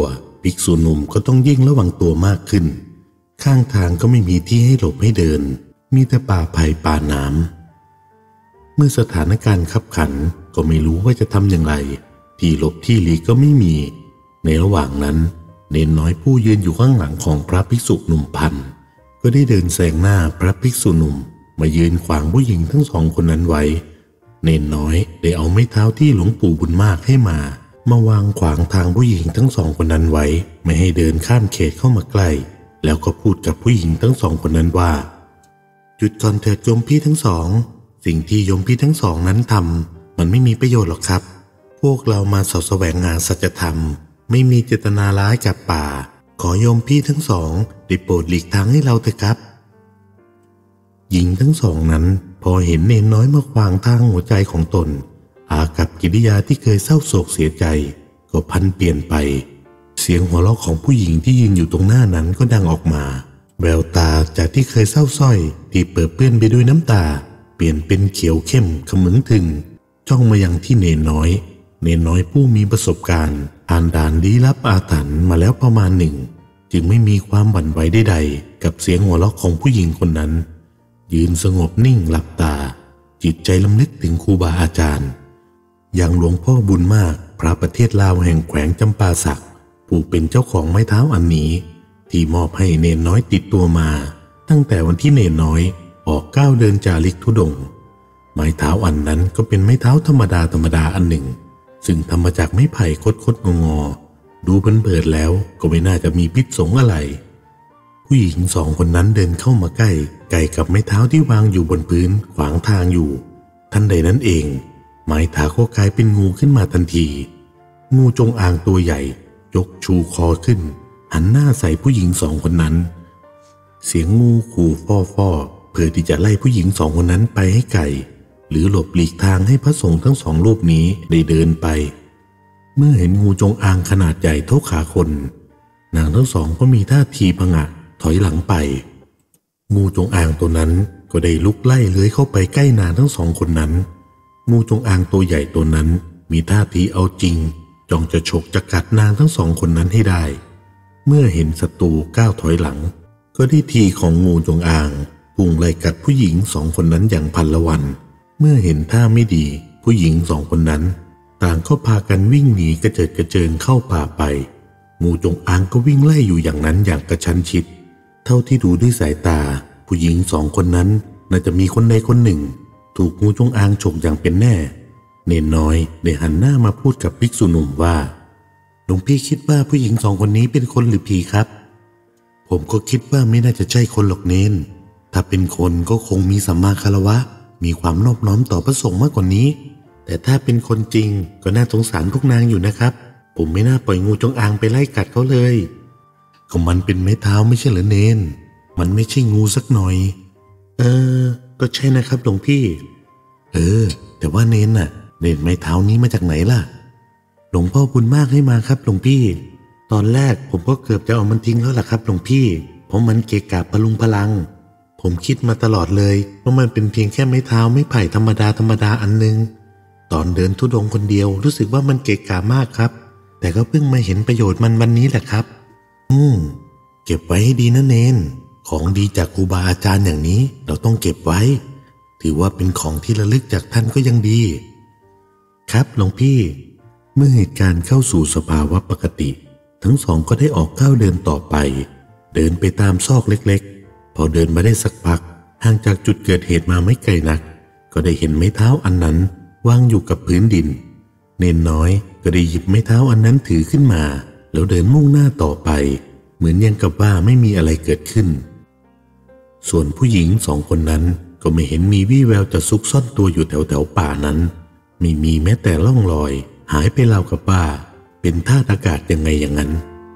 ภิกษุหนุ่มก็ต้องยิ่งระวังตัวมากขึ้นข้างทางก็ไม่มีที่ให้หลบให้เดินมีแต่ป่าไผ่ป่าหนามเมื่อสถานการณ์ขับขันก็ไม่รู้ว่าจะทำอย่างไรที่หลบที่หลีกก็ไม่มีในระหว่างนั้นเนนน้อยผู้ยืนอยู่ข้างหลังของพระภิกษุหนุ่มพันก็ได้เดินแซงหน้าพระภิกษุหนุ่มมายืนขวางผู้หญิงทั้งสองคนนั้นไว้เนนน้อยได้เอาไม้เท้าที่หลวงปู่บุญมากให้มามาวางขวางทางผู้หญิงทั้งสองคนนั้นไว้ไม่ให้เดินข้ามเขตเข้ามาใกล้แล้วก็พูดกับผู้หญิงทั้งสองคนนั้นว่าหยุดก่อนเถิดโยมพี่ทั้งสองสิ่งที่โยมพี่ทั้งสองนั้นทำมันไม่มีประโยชน์หรอกครับพวกเรามาสอดแสวงหาสัจธรรมไม่มีเจตนาร้ายกับป่าขอโยมพี่ทั้งสองได้โปรดหลีกทางให้เราเถอะครับหญิงทั้งสองนั้นพอเห็นเนนน้อยมาขวางทางหัวใจของตนอากับกิริยาที่เคยเศร้าโศกเสียใจก็พันเปลี่ยนไปเสียงหัวเราะของผู้หญิงที่ยืนอยู่ตรงหน้านั้นก็ดังออกมาแววตาจากที่เคยเศร้าส้อยที่เปิดเปื้อนไปด้วยน้ำตาเปลี่ยนเป็นเขียวเข้มขมึงถึงจ้องมายังที่เนนน้อยเนนน้อยผู้มีประสบการณ์ผ่านด่านลี้ลับอาถรรพ์มาแล้วประมาณหนึ่งจึงไม่มีความหวั่นไหวใดๆกับเสียงหัวเราะของผู้หญิงคนนั้นยืนสงบนิ่งหลับตาจิตใจลำลึกถึงครูบาอาจารย์อย่างหลวงพ่อบุญมากพระประเทศลาวแห่งแขวงจำปาสักผู้เป็นเจ้าของไม้เท้าอันนี้ที่มอบให้เนนน้อยติดตัวมาตั้งแต่วันที่เนนน้อยออกก้าวเดินจาริกธุดงค์ไม้เท้าอันนั้นก็เป็นไม้เท้าธรรมดาธรรมดาอันหนึ่งซึ่งทำมาจากไม้ไผ่คดคดงองอดูเผินๆแล้วก็ไม่น่าจะมีพิษสงอะไรผู้หญิงสองคนนั้นเดินเข้ามาใกล้ใกล้กับไม้เท้าที่วางอยู่บนพื้นขวางทางอยู่ทันใดนั้นเองไม้เท้าก็กลายเป็นงูขึ้นมาทันทีงูจงอางตัวใหญ่ยกชูคอขึ้นหันหน้าใส่ผู้หญิงสองคนนั้นเสียงงูขู่ฟ่อๆเพื่อที่จะไล่ผู้หญิงสองคนนั้นไปให้ไกลหรือหลบหลีกทางให้พระสงฆ์ทั้งสองรูปนี้ได้เดินไปเมื่อเห็นงูจงอางขนาดใหญ่เท่าขาคนนางทั้งสองก็มีท่าทีผงะถอยหลังไปงูจงอางตัวนั้นก็ได้ลุกไล่เลื้อยเข้าไปใกล้นางทั้งสองคนนั้นงูจงอางตัวใหญ่ตัวนั้นมีท่าทีเอาจริงจ้องจะฉกจะกัดนางทั้งสองคนนั้นให้ได้เมื่อเห็นศัตรูก้าวถอยหลังก็ได้ทีของงูจงอางพุ่งไล่กัดผู้หญิงสองคนนั้นอย่างพันละวันเมื่อเห็นท่าไม่ดีผู้หญิงสองคนนั้นต่างก็พากันวิ่งหนีกระเจิดกระเจิงเข้าป่าไปงูจงอางก็วิ่งไล่อยู่อย่างนั้นอย่างกระชั้นชิดเท่าที่ดูด้วยสายตาผู้หญิงสองคนนั้นน่าจะมีคนใดคนหนึ่งถูกงูจงอางฉกอย่างเป็นแน่เนนน้อยได้หันหน้ามาพูดกับภิกษุหนุ่มว่าหลวงพี่คิดว่าผู้หญิงสองคนนี้เป็นคนหรือผีครับผมก็คิดว่าไม่น่าจะใช่คนหรอกเนนถ้าเป็นคนก็คงมีสัมมาคารวะมีความนอบน้อมต่อพระสงฆ์มากกว่านี้แต่ถ้าเป็นคนจริงก็น่าสงสารพวกนางอยู่นะครับผมไม่น่าปล่อยงูจงอางไปไล่กัดเขาเลยก็มันเป็นไม้เท้าไม่ใช่เหรอเนนมันไม่ใช่งูสักหน่อยเออก็ใช่นะครับหลวงพี่เออแต่ว่าเนนน่ะเนนไม้เท้านี้มาจากไหนล่ะหลวงพ่อบุญมากให้มาครับหลวงพี่ตอนแรกผมก็เกือบจะเอามันทิ้งแล้วล่ะครับหลวงพี่เพราะมันเกะกะพลุงพลังผมคิดมาตลอดเลยว่ามันเป็นเพียงแค่ไม้เท้าไม้ไผ่ธรรมดาธรรมดาอันนึงตอนเดินธุดงค์คนเดียวรู้สึกว่ามันเกะกะมากครับแต่ก็เพิ่งมาเห็นประโยชน์มันวันนี้แหละครับอืมเก็บไว้ให้ดีนะเนนของดีจากครูบาอาจารย์อย่างนี้เราต้องเก็บไว้ถือว่าเป็นของที่ระลึกจากท่านก็ยังดีครับหลวงพี่เมื่อเหตุการณ์เข้าสู่สภาวะปกติทั้งสองก็ได้ออกก้าวเดินต่อไปเดินไปตามซอกเล็กๆพอเดินมาได้สักพักห่างจากจุดเกิดเหตุมาไม่ไกลนักก็ได้เห็นไม้เท้าอันนั้นวางอยู่กับพื้นดินเนนน้อยก็ได้หยิบไม้เท้าอันนั้นถือขึ้นมาแล้วเดินมุ่งหน้าต่อไปเหมือนยังกับว่าไม่มีอะไรเกิดขึ้นส่วนผู้หญิงสองคนนั้นก็ไม่เห็นมีวี่แววจะซุกซ่อนตัวอยู่แถวแถวป่านั้นไม่มีแม้แต่ล่องรอยหายไปราวกับว่าเป็นธาตุอากาศยังไงอย่างนั้น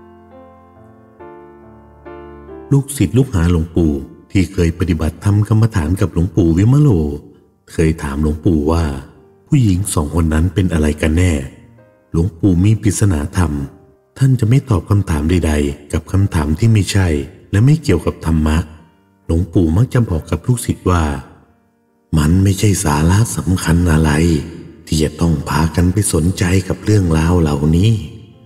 ลูกศิษย์ลูกหาหลวงปู่ที่เคยปฏิบัติธรรมกรรมฐานกับหลวงปู่วิมโลเคยถามหลวงปู่ว่าผู้หญิงสองคนนั้นเป็นอะไรกันแน่หลวงปู่มีปริศนาธรรมท่านจะไม่ตอบคำถามใดๆกับคำถามที่ไม่ใช่และไม่เกี่ยวกับธรรมะหลวงปู่มักจะบอกกับลูกศิษย์ว่ามันไม่ใช่สาระสำคัญอะไรที่จะต้องพากันไปสนใจกับเรื่องราวเหล่านี้แต่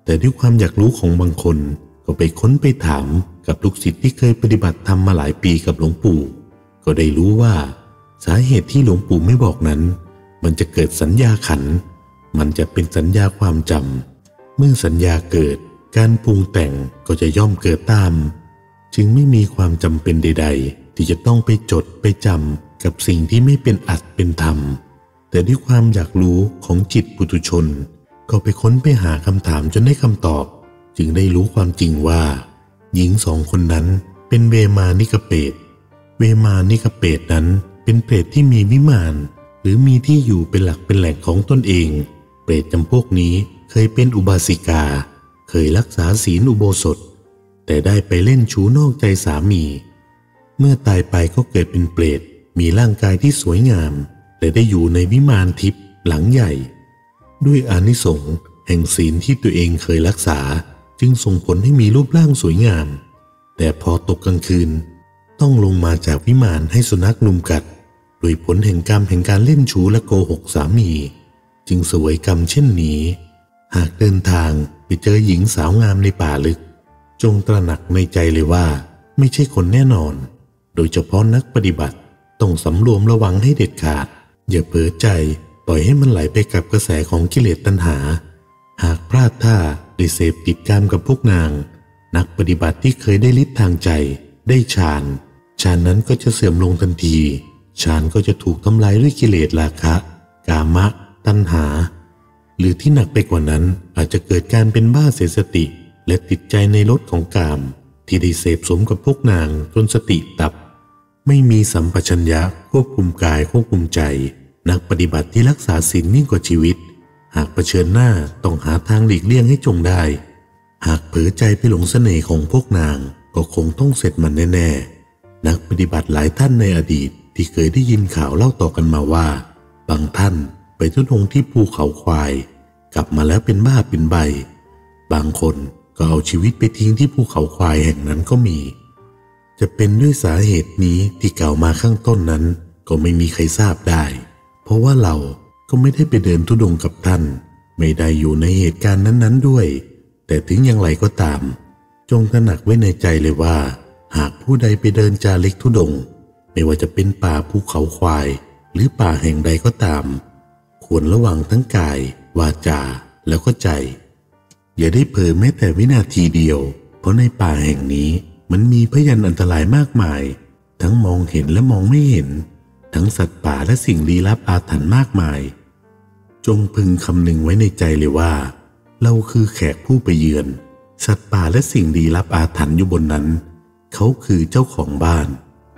แต่ด้วยความอยากรู้ของบางคนก็ไปค้นไปถามกับลูกศิษย์ที่เคยปฏิบัติธรรมมาหลายปีกับหลวงปู่ก็ได้รู้ว่าสาเหตุที่หลวงปู่ไม่บอกนั้นมันจะเกิดสัญญาขันธ์มันจะเป็นสัญญาความจำเมื่อสัญญาเกิดการปรุงแต่งก็จะย่อมเกิดตามจึงไม่มีความจำเป็นใดๆที่จะต้องไปจดไปจำกับสิ่งที่ไม่เป็นอัตเป็นธรรมแต่ด้วยความอยากรู้ของจิตปุถุชนก็ไปค้นไปหาคำถามจนได้คำตอบจึงได้รู้ความจริงว่าหญิงสองคนนั้นเป็นเวมานิกเปรตเวมานิกเปรตนั้นเป็นเปรตที่มีวิมานหรือมีที่อยู่เป็นหลักเป็นแหล่งของตนเองเปรตจำพวกนี้เคยเป็นอุบาสิกาเคยรักษาศีลอุโบสถแต่ได้ไปเล่นชู้นอกใจสามีเมื่อตายไปก็เกิดเป็นเปรตมีร่างกายที่สวยงามและได้อยู่ในวิมานทิพย์หลังใหญ่ด้วยอานิสงส์แห่งศีลที่ตัวเองเคยรักษาจึงส่งผลให้มีรูปร่างสวยงามแต่พอตกกลางคืนต้องลงมาจากวิมานให้สุนัขลุมกัดโดยผลแห่งกรรมแห่งการเล่นชู้และโกหกสามีจึงเสวยกรรมเช่นนี้หากเดินทางไปเจอหญิงสาวงามในป่าลึกจงตระหนักในใจเลยว่าไม่ใช่คนแน่นอนโดยเฉพาะนักปฏิบัติต้องสำรวมระวังให้เด็ดขาดอย่าเผลอใจปล่อยให้มันไหลไปกับกระแสของกิเลสตัณหาหากพลาดท่าได้เสพติดกามกับพวกนางนักปฏิบัติที่เคยได้ฤทธิ์ทางใจได้ฌานฌานนั้นก็จะเสื่อมลงทันทีฌานก็จะถูกทำลายด้วยกิเลสราคะกามะตัณหาหรือที่หนักไปกว่านั้นอาจจะเกิดการเป็นบ้าเสียสติและติดใจในรสของกามที่ได้เสพสมกับพวกนางจนสติตับไม่มีสัมปชัญญะควบคุมกายควบคุมใจนักปฏิบัติที่รักษาศีลยิ่งกว่าชีวิตหากเผชิญหน้าต้องหาทางหลีกเลี่ยงให้จงได้หากเผลอใจไปหลงเสน่ห์ของพวกนางก็คงต้องเสร็จมันแน่ๆนักปฏิบัติหลายท่านในอดีตที่เคยได้ยินข่าวเล่าต่อกันมาว่าบางท่านไปทุดงที่ภูเขาควายกลับมาแล้วเป็นบ้าเป็นใบบางคนก็เอาชีวิตไปทิ้งที่ภูเขาควายแห่งนั้นก็มีจะเป็นด้วยสาเหตุนี้ที่กล่าวมาข้างต้นนั้นก็ไม่มีใครทราบได้เพราะว่าเราก็ไม่ได้ไปเดินทุดงกับท่านไม่ได้อยู่ในเหตุการณ์นั้นๆด้วยแต่ถึงอย่างไรก็ตามจงตระหนักไว้ในใจเลยว่าหากผู้ใดไปเดินจาริกทุดงไม่ว่าจะเป็นป่าภูเขาควายหรือป่าแห่งใดก็ตามควรระวังทั้งกายวาจาแล้วก็ใจอย่าได้เผลอแม้แต่วินาทีเดียวเพราะในป่าแห่งนี้มันมีพยันอันตรายมากมายทั้งมองเห็นและมองไม่เห็นทั้งสัตว์ป่าและสิ่งลี้ลับอาถรรพ์มากมายจงพึงคำนึงไว้ในใจเลยว่าเราคือแขกผู้ไปเยือนสัตว์ป่าและสิ่งลี้ลับอาถรรพ์อยู่บนนั้นเขาคือเจ้าของบ้าน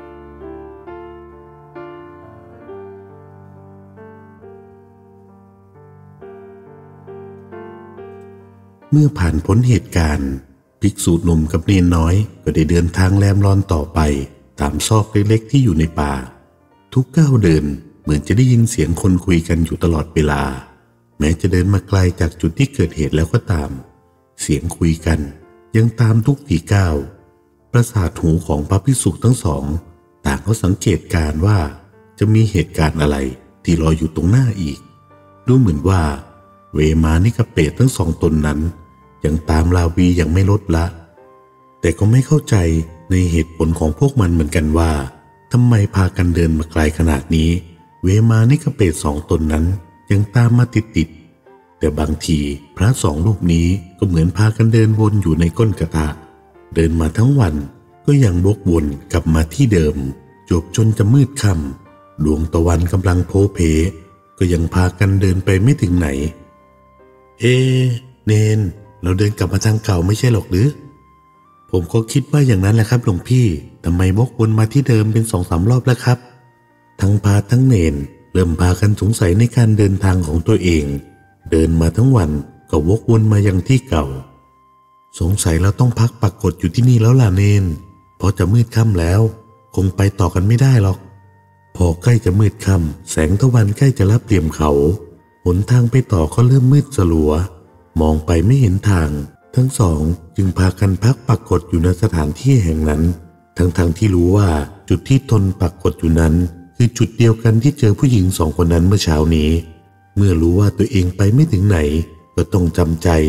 เมื่อผ่านพ้นเหตุการณ์ภิกษุหนุ่มกับเนนน้อยก็ได้เดินทางแลมลอนต่อไปตามซอกเล็กๆที่อยู่ในป่าทุกก้าวเดินเหมือนจะได้ยินเสียงคนคุยกันอยู่ตลอดเวลาแม้จะเดินมาไกลจากจุดที่เกิดเหตุแล้วก็ตามเสียงคุยกันยังตามทุกฝีก้าวประสาทหูของพระภิกษุทั้งสองต่างก็สังเกตการว่าจะมีเหตุการณ์อะไรที่รออยู่ตรงหน้าอีกดูเหมือนว่าเวมานิกเปรตทั้งสองตนนั้นยังตามลาวียังไม่ลดละแต่ก็ไม่เข้าใจในเหตุผลของพวกมันเหมือนกันว่าทำไมพากันเดินมาไกลขนาดนี้เวมานิกเปรตสองตนนั้นยังตามมาติดๆแต่บางทีพระสองรูปนี้ก็เหมือนพากันเดินวนอยู่ในก้นกระทะเดินมาทั้งวันก็ยังวกวนกลับมาที่เดิมจบจนจะมืดค่ำดวงตะวันกำลังโผเพก็ยังพากันเดินไปไม่ถึงไหนเอเนนเราเดินกลับมาทางเก่าไม่ใช่หรอกหรือผมก็คิดว่าอย่างนั้นแหละครับหลวงพี่ทำไมวกวนมาที่เดิมเป็นสองสามรอบแล้วครับทั้งพาทั้งเนนเริ่มพากันสงสัยในการเดินทางของตัวเองเดินมาทั้งวันก็วกวนมายังที่เก่าสงสัยเราต้องพักปักกฏอยู่ที่นี่แล้วล่ะเนนเพราะจะมืดค่ำแล้วคงไปต่อกันไม่ได้หรอกพอใกล้จะมืดค่ำแสงตะวันใกล้จะลับเหลี่ยมเขาหนทางไปต่อก็เริ่มมืดสลัวมองไปไม่เห็นทางทั้งสองจึงพากันพักปักกฏอยู่ในสถานที่แห่งนั้นทั้งๆ ท, ที่รู้ว่าจุดที่ตนปักกฏอยู่นั้นคือจุดเดียวกันที่เจอผู้หญิงสองคนนั้นเมื่อเช้านี้เมื่อรู้ว่าตัวเองไปไม่ถึงไหนก็ต้องจำใจ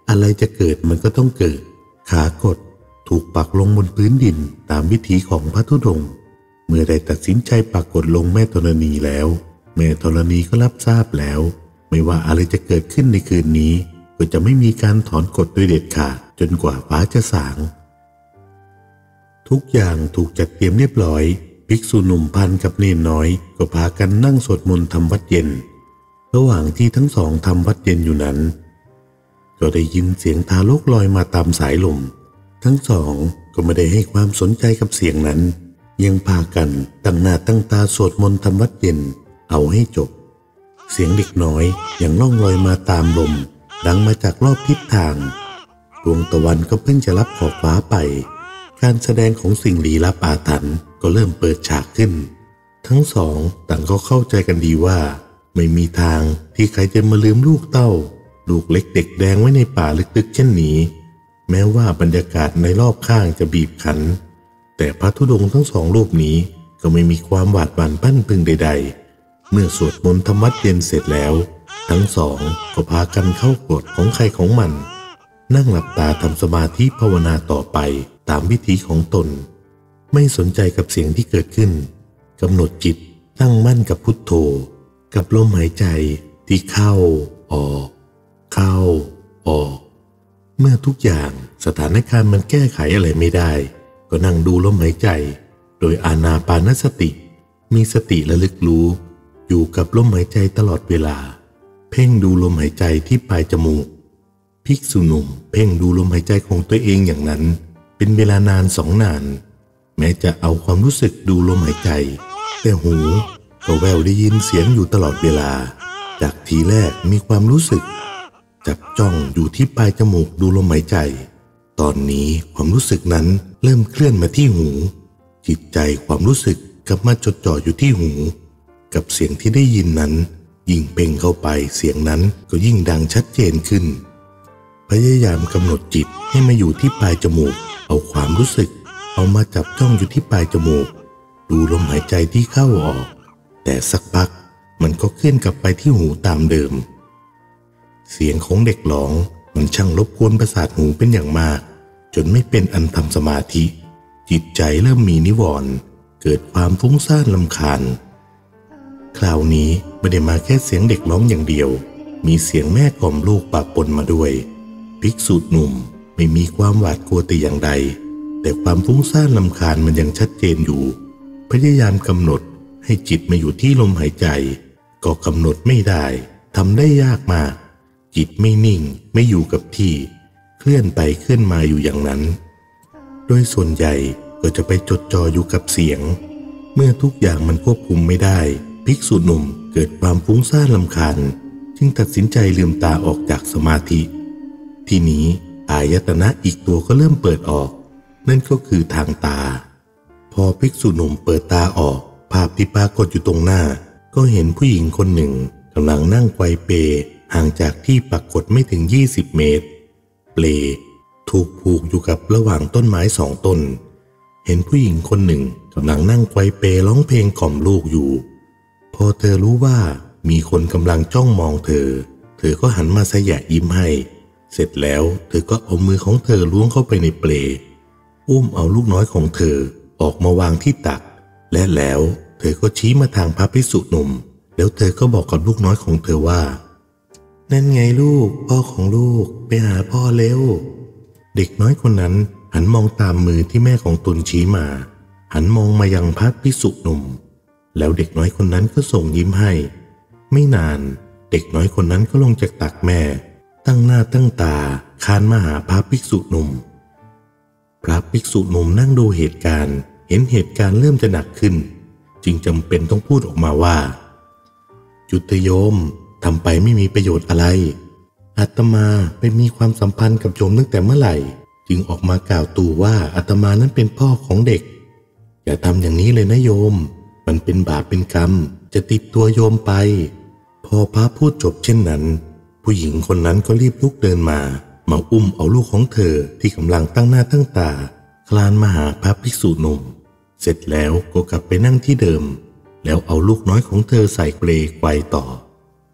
อะไรจะเกิดมันก็ต้องเกิดขากดถูกปักลงบนพื้นดินตามวิถีของพระธุดงค์เมื่อได้ตัดสินใจปักกดลงแม่ธรณีแล้วแม่ธรณีก็รับทราบแล้วไม่ว่าอะไรจะเกิดขึ้นในคืนนี้ก็จะไม่มีการถอนกฎโดยเด็ดขาดจนกว่าฟ้าจะสางทุกอย่างถูกจัดเตรียมเรียบร้อยภิกษุหนุ่มพันกับเนนน้อยก็พากันนั่งสวดมนต์ทำวัดเย็นระหว่างที่ทั้งสองทำวัดเย็นอยู่นั้นก็ได้ยินเสียงทารกลอยมาตามสายลมทั้งสองก็ไม่ได้ให้ความสนใจกับเสียงนั้นยังพากันตั้งหน้าตั้งตาสวดมนต์ทำวัดเย็นเอาให้จบเสียงเด็กน้อยยังล่องลอยมาตามลมดังมาจากรอบทิศทางดวงตะวันก็เพิ่งจะรับขอบฟ้าไปการแสดงของสิ่งลี้ลับอาถรรพ์ก็เริ่มเปิดฉากขึ้นทั้งสองต่างก็เข้าใจกันดีว่าไม่มีทางที่ใครจะมาลืมลูกเต้าลูกเล็กเด็กแดงไว้ในป่าลึกๆเช่นนี้แม้ว่าบรรยากาศในรอบข้างจะบีบคั้นแต่พระธุดงค์ทั้งสองรูปนี้ก็ไม่มีความหวาดหวั่นพันพึงใดๆเมื่อสวดมนต์ธรรมวัดเย็นเสร็จแล้วทั้งสองก็พากันเข้ากฎของใครของมันนั่งหลับตาทำสมาธิภาวนาต่อไปตามวิธีของตนไม่สนใจกับเสียงที่เกิดขึ้นกำหนดจิตตั้งมั่นกับพุทโธกับลมหายใจที่เข้าออกเข้าออกเมื่อทุกอย่างสถานการณ์มันแก้ไขอะไรไม่ได้ก็นั่งดูลมหายใจโดยอานาปานสติมีสติระลึกรู้อยู่กับลมหายใจตลอดเวลาเพ่งดูลมหายใจที่ปลายจมูกภิกษุหนุ่มเพ่งดูลมหายใจของตัวเองอย่างนั้นเป็นเวลานานสองนานแม้จะเอาความรู้สึกดูลมหายใจแต่หูก็แววได้ยินเสียงอยู่ตลอดเวลาจากทีแรกมีความรู้สึกจับจ้องอยู่ที่ปลายจมูกดูลมหายใจตอนนี้ความรู้สึกนั้นเริ่มเคลื่อนมาที่หูจิตใจความรู้สึกกลับมาจดจ่ออยู่ที่หูกับเสียงที่ได้ยินนั้นยิ่งเพ่งเข้าไปเสียงนั้นก็ยิ่งดังชัดเจนขึ้นพยายามกำหนดจิตให้มาอยู่ที่ปลายจมูกเอาความรู้สึกเอามาจับจ้องอยู่ที่ปลายจมูกดูลมหายใจที่เข้าออกแต่สักพักมันก็เคลื่อนกลับไปที่หูตามเดิมเสียงของเด็กร้องมันช่างรบกวนประสาทหูเป็นอย่างมากจนไม่เป็นอันทำสมาธิจิตใจเริ่มมีนิวรณ์เกิดความฟุ้งซ่านรำคาญคราวนี้ไม่ได้มาแค่เสียงเด็กร้องอย่างเดียวมีเสียงแม่กล่อมลูกปะปนมาด้วยภิกษุหนุ่มไม่มีความหวาดกลัวแต่อย่างใดแต่ความฟุ้งซ่านรำคาญมันยังชัดเจนอยู่พยายามกำหนดให้จิตมาอยู่ที่ลมหายใจก็กำหนดไม่ได้ทำได้ยากมากจิตไม่นิ่งไม่อยู่กับที่เคลื่อนไปเคลื่อนมาอยู่อย่างนั้นโดยส่วนใหญ่ก็จะไปจดจ่ออยู่กับเสียงเมื่อทุกอย่างมันควบคุมไม่ได้ภิกษุหนุ่มเกิดความฟุ้งซ่านรำคาญจึงตัดสินใจลืมตาออกจากสมาธิทีนี้อายตนะอีกตัวก็เริ่มเปิดออกนั่นก็คือทางตาพอภิกษุหนุ่มเปิดตาออกภาพที่ปรากฏอยู่ตรงหน้าก็เห็นผู้หญิงคนหนึ่งกำลังนั่งไกวเปห่างจากที่ปรากฏไม่ถึงยี่สิบเมตรเปลถูกผูกอยู่กับระหว่างต้นไม้สองต้นเห็นผู้หญิงคนหนึ่งกำลังนั่งไกวเปร้องเพลงกล่อมลูกอยู่พอเธอรู้ว่ามีคนกำลังจ้องมองเธอเธอก็หันมาสยะยิ้มให้เสร็จแล้วเธอก็เอามือของเธอล้วงเข้าไปในเปลอุ้มเอาลูกน้อยของเธอออกมาวางที่ตักและแล้วเธอก็ชี้มาทางพระภิกษุหนุ่มแล้วเธอก็บอกกับลูกน้อยของเธอว่านั่นไงลูกพ่อของลูกไปหาพ่อเร็วเด็กน้อยคนนั้นหันมองตามมือที่แม่ของตนชี้มาหันมองมายังพระภิกษุหนุ่มแล้วเด็กน้อยคนนั้นก็ส่งยิ้มให้ไม่นานเด็กน้อยคนนั้นก็ลงจากตักแม่ตั้งหน้าตั้งตาคานมาหาพระภิกษุหนุ่มพระภิกษุหนุ่มนั่งดูเหตุการณ์เห็นเหตุการณ์เริ่มจะหนักขึ้นจึงจำเป็นต้องพูดออกมาว่าจุตโยมทำไปไม่มีประโยชน์อะไรอาตมาไปมีความสัมพันธ์กับโยมตั้งแต่เมื่อไหร่จึงออกมากล่าวตู่ว่าอาตมานั้นเป็นพ่อของเด็กอย่าทำอย่างนี้เลยนะโยมมันเป็นบาปเป็นกรรมจะติดตัวโยมไปพอพระพูดจบเช่นนั้นผู้หญิงคนนั้นก็รีบลุกเดินมามาอุ้มเอาลูกของเธอที่กำลังตั้งหน้าตั้งตาคลานมาหาพระภิกษุหนุ่มเสร็จแล้วก็กลับไปนั่งที่เดิมแล้วเอาลูกน้อยของเธอใส่เปลไกวต่อพ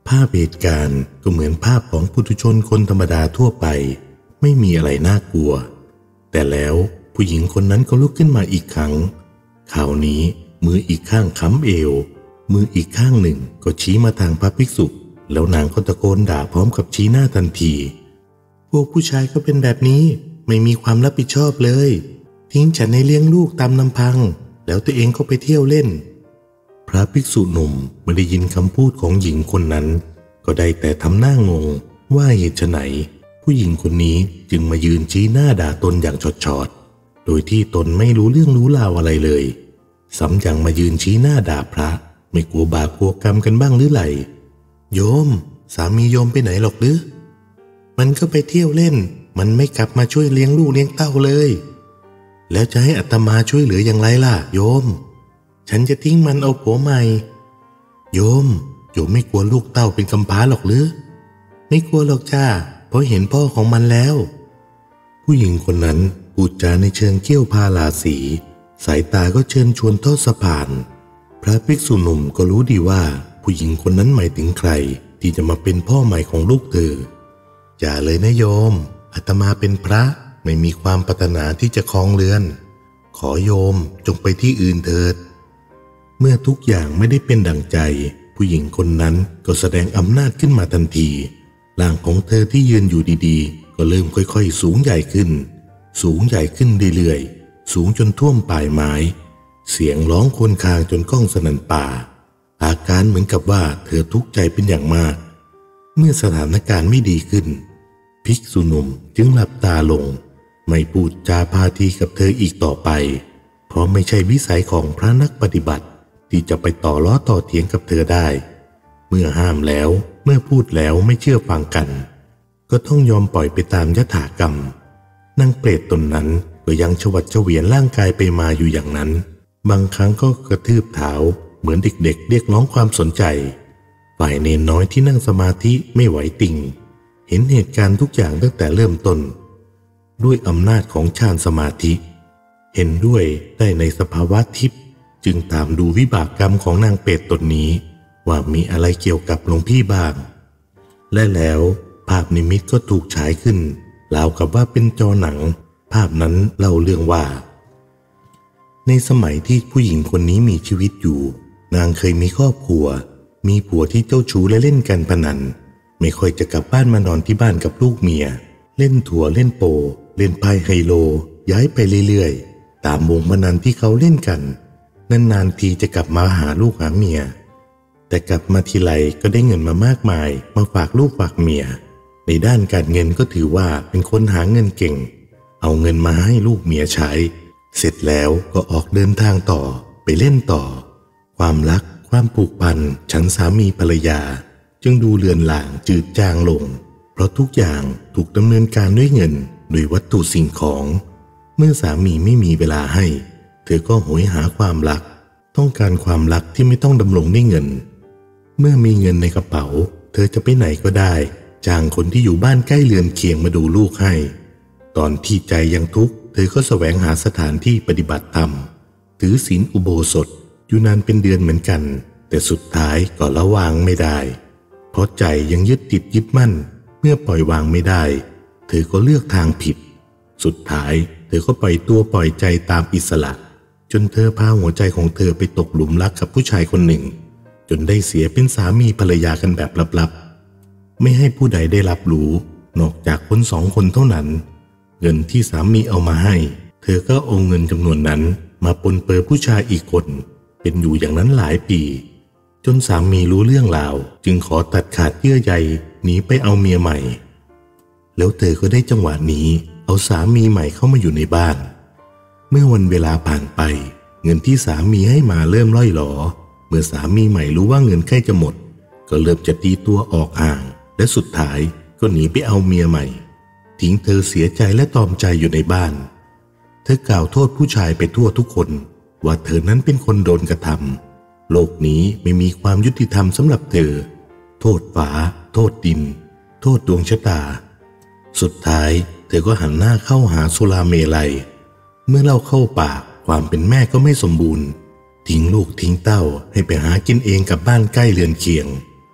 ภาพเหตุการณ์ก็เหมือนภาพของปุถุชนคนธรรมดาทั่วไปไม่มีอะไรน่ากลัวแต่แล้วผู้หญิงคนนั้นก็ลุกขึ้นมาอีกครั้งคราวนี้มืออีกข้างค้ำเอวมืออีกข้างหนึ่งก็ชี้มาทางพระภิกษุแล้วนางก็ตะโกนด่าพร้อมกับชี้หน้าทันทีพวกผู้ชายก็เป็นแบบนี้ไม่มีความรับผิดชอบเลยทิ้งฉันให้เลี้ยงลูกตามลำพังแล้วตัวเองก็ไปเที่ยวเล่นพระภิกษุหนุ่มไม่ได้ยินคำพูดของหญิงคนนั้นก็ได้แต่ทำหน้างงว่าเหตุไฉนผู้หญิงคนนี้จึงมายืนชี้หน้าด่าตนอย่างชอดๆโดยที่ตนไม่รู้เรื่องรู้ราวอะไรเลยซ้ำยังมายืนชี้หน้าด่าพระไม่กลัวบาปกลัวกรรมกันบ้างหรือไรโยมสามีโยมไปไหนหรอกหรือมันก็ไปเที่ยวเล่นมันไม่กลับมาช่วยเลี้ยงลูกเลี้ยงเต้าเลยแล้วจะให้อาตมาช่วยเหลืออย่างไรล่ะโยมฉันจะทิ้งมันเอาผัวใหม่โยมโยมไม่กลัวลูกเต้าเป็นกำพร้าหรอกหรือไม่กลัวหรอกจ้าเพราะเห็นพ่อของมันแล้วผู้หญิงคนนั้นพูดจาในเชิงเกี้ยวพาราสีสายตาก็เชิญชวนทอดสะพานพระภิกษุหนุ่มก็รู้ดีว่าผู้หญิงคนนั้นหมายถึงใครที่จะมาเป็นพ่อใหม่ของลูกเธออย่าเลยนะโยมอาตมาเป็นพระไม่มีความปรารถนาที่จะครองเรือนขอโยมจงไปที่อื่นเถิดเมื่อทุกอย่างไม่ได้เป็นดังใจผู้หญิงคนนั้นก็แสดงอำนาจขึ้นมาทันทีร่างของเธอที่ยืนอยู่ดีๆก็เริ่มค่อยๆสูงใหญ่ขึ้นสูงใหญ่ขึ้นเรื่อยๆสูงจนท่วมปลายไม้เสียงร้องครวญครางจนก้องสนั่นป่าอาการเหมือนกับว่าเธอทุกข์ใจเป็นอย่างมากเมื่อสถานการณ์ไม่ดีขึ้นภิกษุหนุ่มจึงหลับตาลงไม่พูดจาพาทีกับเธออีกต่อไปเพราะไม่ใช่วิสัยของพระนักปฏิบัติที่จะไปต่อล้อต่อเถียงกับเธอได้เมื่อห้ามแล้วเมื่อพูดแล้วไม่เชื่อฟังกันก็ต้องยอมปล่อยไปตามยถากรรมนางเปรตตนนั้นก็ยังชวัดเฉวียนร่างกายไปมาอยู่อย่างนั้นบางครั้งก็กระทืบเท้าเหมือนเด็กๆเรียกร้องความสนใจฝ่ายเนนน้อยที่นั่งสมาธิไม่ไหวติ่งเห็นเหตุการณ์ทุกอย่างตั้งแต่เริ่มต้นด้วยอำนาจของฌานสมาธิเห็นด้วยได้ในสภาวะทิพย์จึงตามดูวิบากกรรมของนางเปรตตนนี้ว่ามีอะไรเกี่ยวกับหลวงพี่บ้างและแล้วภาพนิมิตก็ถูกฉายขึ้นราวกับว่าเป็นจอหนังภาพนั้นเล่าเรื่องว่าในสมัยที่ผู้หญิงคนนี้มีชีวิตอยู่นางเคยมีครอบครัวมีผัวที่เจ้าชู้และเล่นการพนันไม่ค่อยจะกลับบ้านมานอนที่บ้านกับลูกเมียเล่นถั่วเล่นโปเล่นไพ่ไฮโลย้ายไปเรื่อยๆตามวงพนันที่เขาเล่นกันนานๆทีจะกลับมาหาลูกหาเมียแต่กลับมาทีไรก็ได้เงินมามากมายมาฝากลูกฝากเมียในด้านการเงินก็ถือว่าเป็นคนหาเงินเก่งเอาเงินมาให้ลูกเมียใช้เสร็จแล้วก็ออกเดินทางต่อไปเล่นต่อความรักความผูกพันฉันสามีภรรยาจึงดูเลือนลางจืดจางลงเพราะทุกอย่างถูกดำเนินการด้วยเงินด้วยวัตถุสิ่งของเมื่อสามีไม่มีเวลาให้เธอก็โหยหาความรักต้องการความรักที่ไม่ต้องดำรงด้วยเงินเมื่อมีเงินในกระเป๋าเธอจะไปไหนก็ได้จ้างคนที่อยู่บ้านใกล้เรือนเคียงมาดูลูกให้ตอนที่ใจยังทุกข์เธอก็แสวงหาสถานที่ปฏิบัติธรรมถือศีลอุโบสถอยู่นานเป็นเดือนเหมือนกันแต่สุดท้ายก็ละวางไม่ได้เพราะใจยังยึดติดยึดมั่นเมื่อปล่อยวางไม่ได้เธอก็เลือกทางผิดสุดท้ายเธอก็ปล่อยตัวปล่อยใจตามอิสระจนเธอพาหัวใจของเธอไปตกหลุมรักกับผู้ชายคนหนึ่งจนได้เสียเป็นสามีภรรยากันแบบลับๆไม่ให้ผู้ใดได้รับรู้นอกจากคนสองคนเท่านั้นเงินที่สามีเอามาให้เธอก็เอาเงินจำนวนนั้นมาปนเปื้อผู้ชายอีกคนเป็นอยู่อย่างนั้นหลายปีจนสามีรู้เรื่องราวจึงขอตัดขาดเยื่อใยหนีไปเอาเมียใหม่แล้วเธอก็ได้จังหวะนี้เอาสามีใหม่เข้ามาอยู่ในบ้านเมื่อวันเวลาผ่านไปเงินที่สามีให้มาเริ่มล่อยหลอเมื่อสามีใหม่รู้ว่าเงินใกล้จะหมดก็เริ่มจะตีตัวออกห่างและสุดท้ายก็หนีไปเอาเมียใหม่ทิ้งเธอเสียใจและตอมใจอยู่ในบ้านเธอกล่าวโทษผู้ชายไปทั่วทุกคนว่าเธอนั้นเป็นคนโดนกระทำโลกนี้ไม่มีความยุติธรรมสำหรับเธอโทษฟ้าโทษดินโทษดวงชะตาสุดท้ายเธอก็หันหน้าเข้าหาสุราเมลัยเมื่อเล่าเข้าปากความเป็นแม่ก็ไม่สมบูรณ์ทิ้งลูกทิ้งเต้าให้ไปหากินเองกับบ้านใกล้เรือนเคียง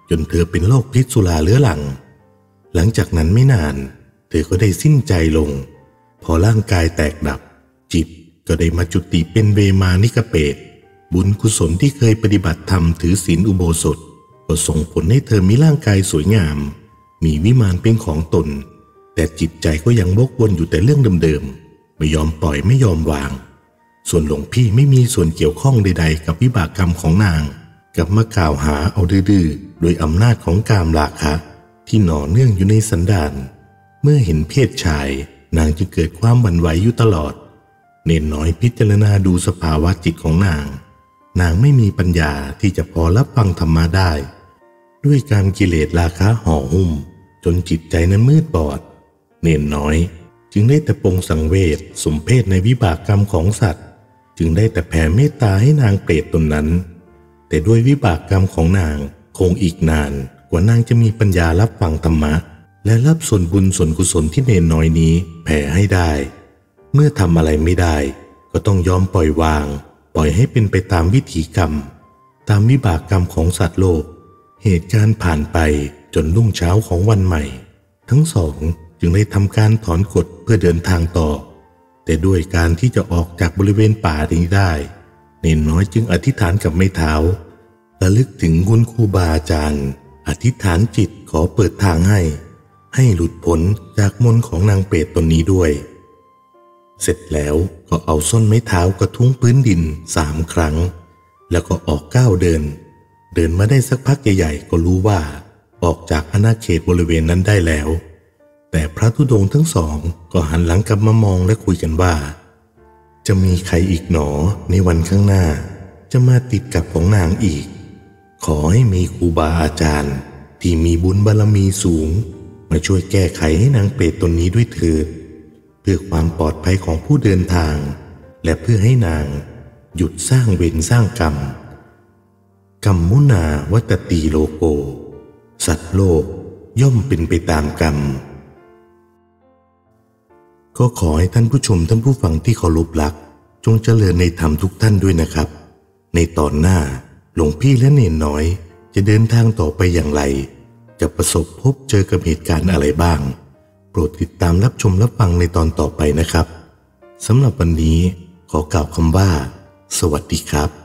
จนเธอเป็นโรคพิษสุราเรื้อรังหลังจากนั้นไม่นานเธอก็ได้สิ้นใจลงพอร่างกายแตกดับจิตก็ได้มาจุติเป็นเวมานิกเปตบุญกุศลที่เคยปฏิบัติธรรมถือศีลอุโบสถก็ส่งผลให้เธอมีร่างกายสวยงามมีวิมานเป็นของตนแต่จิตใจก็ยังวกวนอยู่แต่เรื่องเดิมๆไม่ยอมปล่อยไม่ยอมวางส่วนหลวงพี่ไม่มีส่วนเกี่ยวข้องใดๆกับวิบากกรรมของนางกลับมากล่าวหาเอาดื้อๆโดยอำนาจของกามราคะที่หน่อเนื่องอยู่ในสันดานเมื่อเห็นเพศชายนางจึงเกิดความหวั่นไหวอยู่ตลอดเนนน้อยพิจารณาดูสภาวะจิตของนางนางไม่มีปัญญาที่จะพอรับฟังธรรมะได้ด้วยการกิเลสราคะห่อหุ้มจนจิตใจนั้นมืดบอดเนนน้อยจึงได้แต่ปรงสังเวชสมเพศในวิบากกรรมของสัตว์จึงได้แต่แผ่เมตตาให้นางเปรตตนนั้นแต่ด้วยวิบากกรรมของนางคงอีกนานกว่านางจะมีปัญญารับฟังธรรมะและรับส่วนบุญส่วนกุศลที่เนนน้อยนี้แผ่ให้ได้เมื่อทำอะไรไม่ได้ก็ต้องยอมปล่อยวางปล่อยให้เป็นไปตามวิถีกรรมตามวิบากกรรมของสัตว์โลกเหตุการณ์ผ่านไปจนรุ่งเช้าของวันใหม่ทั้งสองจึงได้ทำการถอนกฎเพื่อเดินทางต่อแต่ด้วยการที่จะออกจากบริเวณป่านี้ได้เนนน้อยจึงอธิษฐานกับไม้เท้าระลึกถึงคุณครูบาอาจารย์อธิษฐานจิตขอเปิดทางให้ให้หลุดพ้นจากมนต์ของนางเปรตตนนี้ด้วยเสร็จแล้วก็เอาส้นไม้เท้ากระทุ้งพื้นดินสามครั้งแล้วก็ออกก้าวเดินเดินมาได้สักพักใหญ่ๆก็รู้ว่าออกจากอาณาเขตบริเวณนั้นได้แล้วแต่พระธุดงค์ทั้งสองก็หันหลังกลับมามองและคุยกันว่าจะมีใครอีกหนอในวันข้างหน้าจะมาติดกับของนางอีกขอให้มีครูบาอาจารย์ที่มีบุญบารมีสูงมาช่วยแก้ไขให้นางเปรตตนนี้ด้วยเถิดเพื่อความปลอดภัยของผู้เดินทางและเพื่อให้นางหยุดสร้างเวรสร้างกรรมกรรมมุนาวัตตีโลโกสัตว์โลกย่อมเป็นไปตามกรรมก็ขอให้ท่านผู้ชมท่านผู้ฟังที่เคารพรักจงเจริญในธรรมทุกท่านด้วยนะครับในตอนหน้าหลวงพี่และเนนน้อยจะเดินทางต่อไปอย่างไรจะประสบพบเจอกับเหตุการณ์อะไรบ้างโปรดติดตามรับชมรับฟังในตอนต่อไปนะครับสำหรับวันนี้ขอกล่าวคำว่าสวัสดีครับ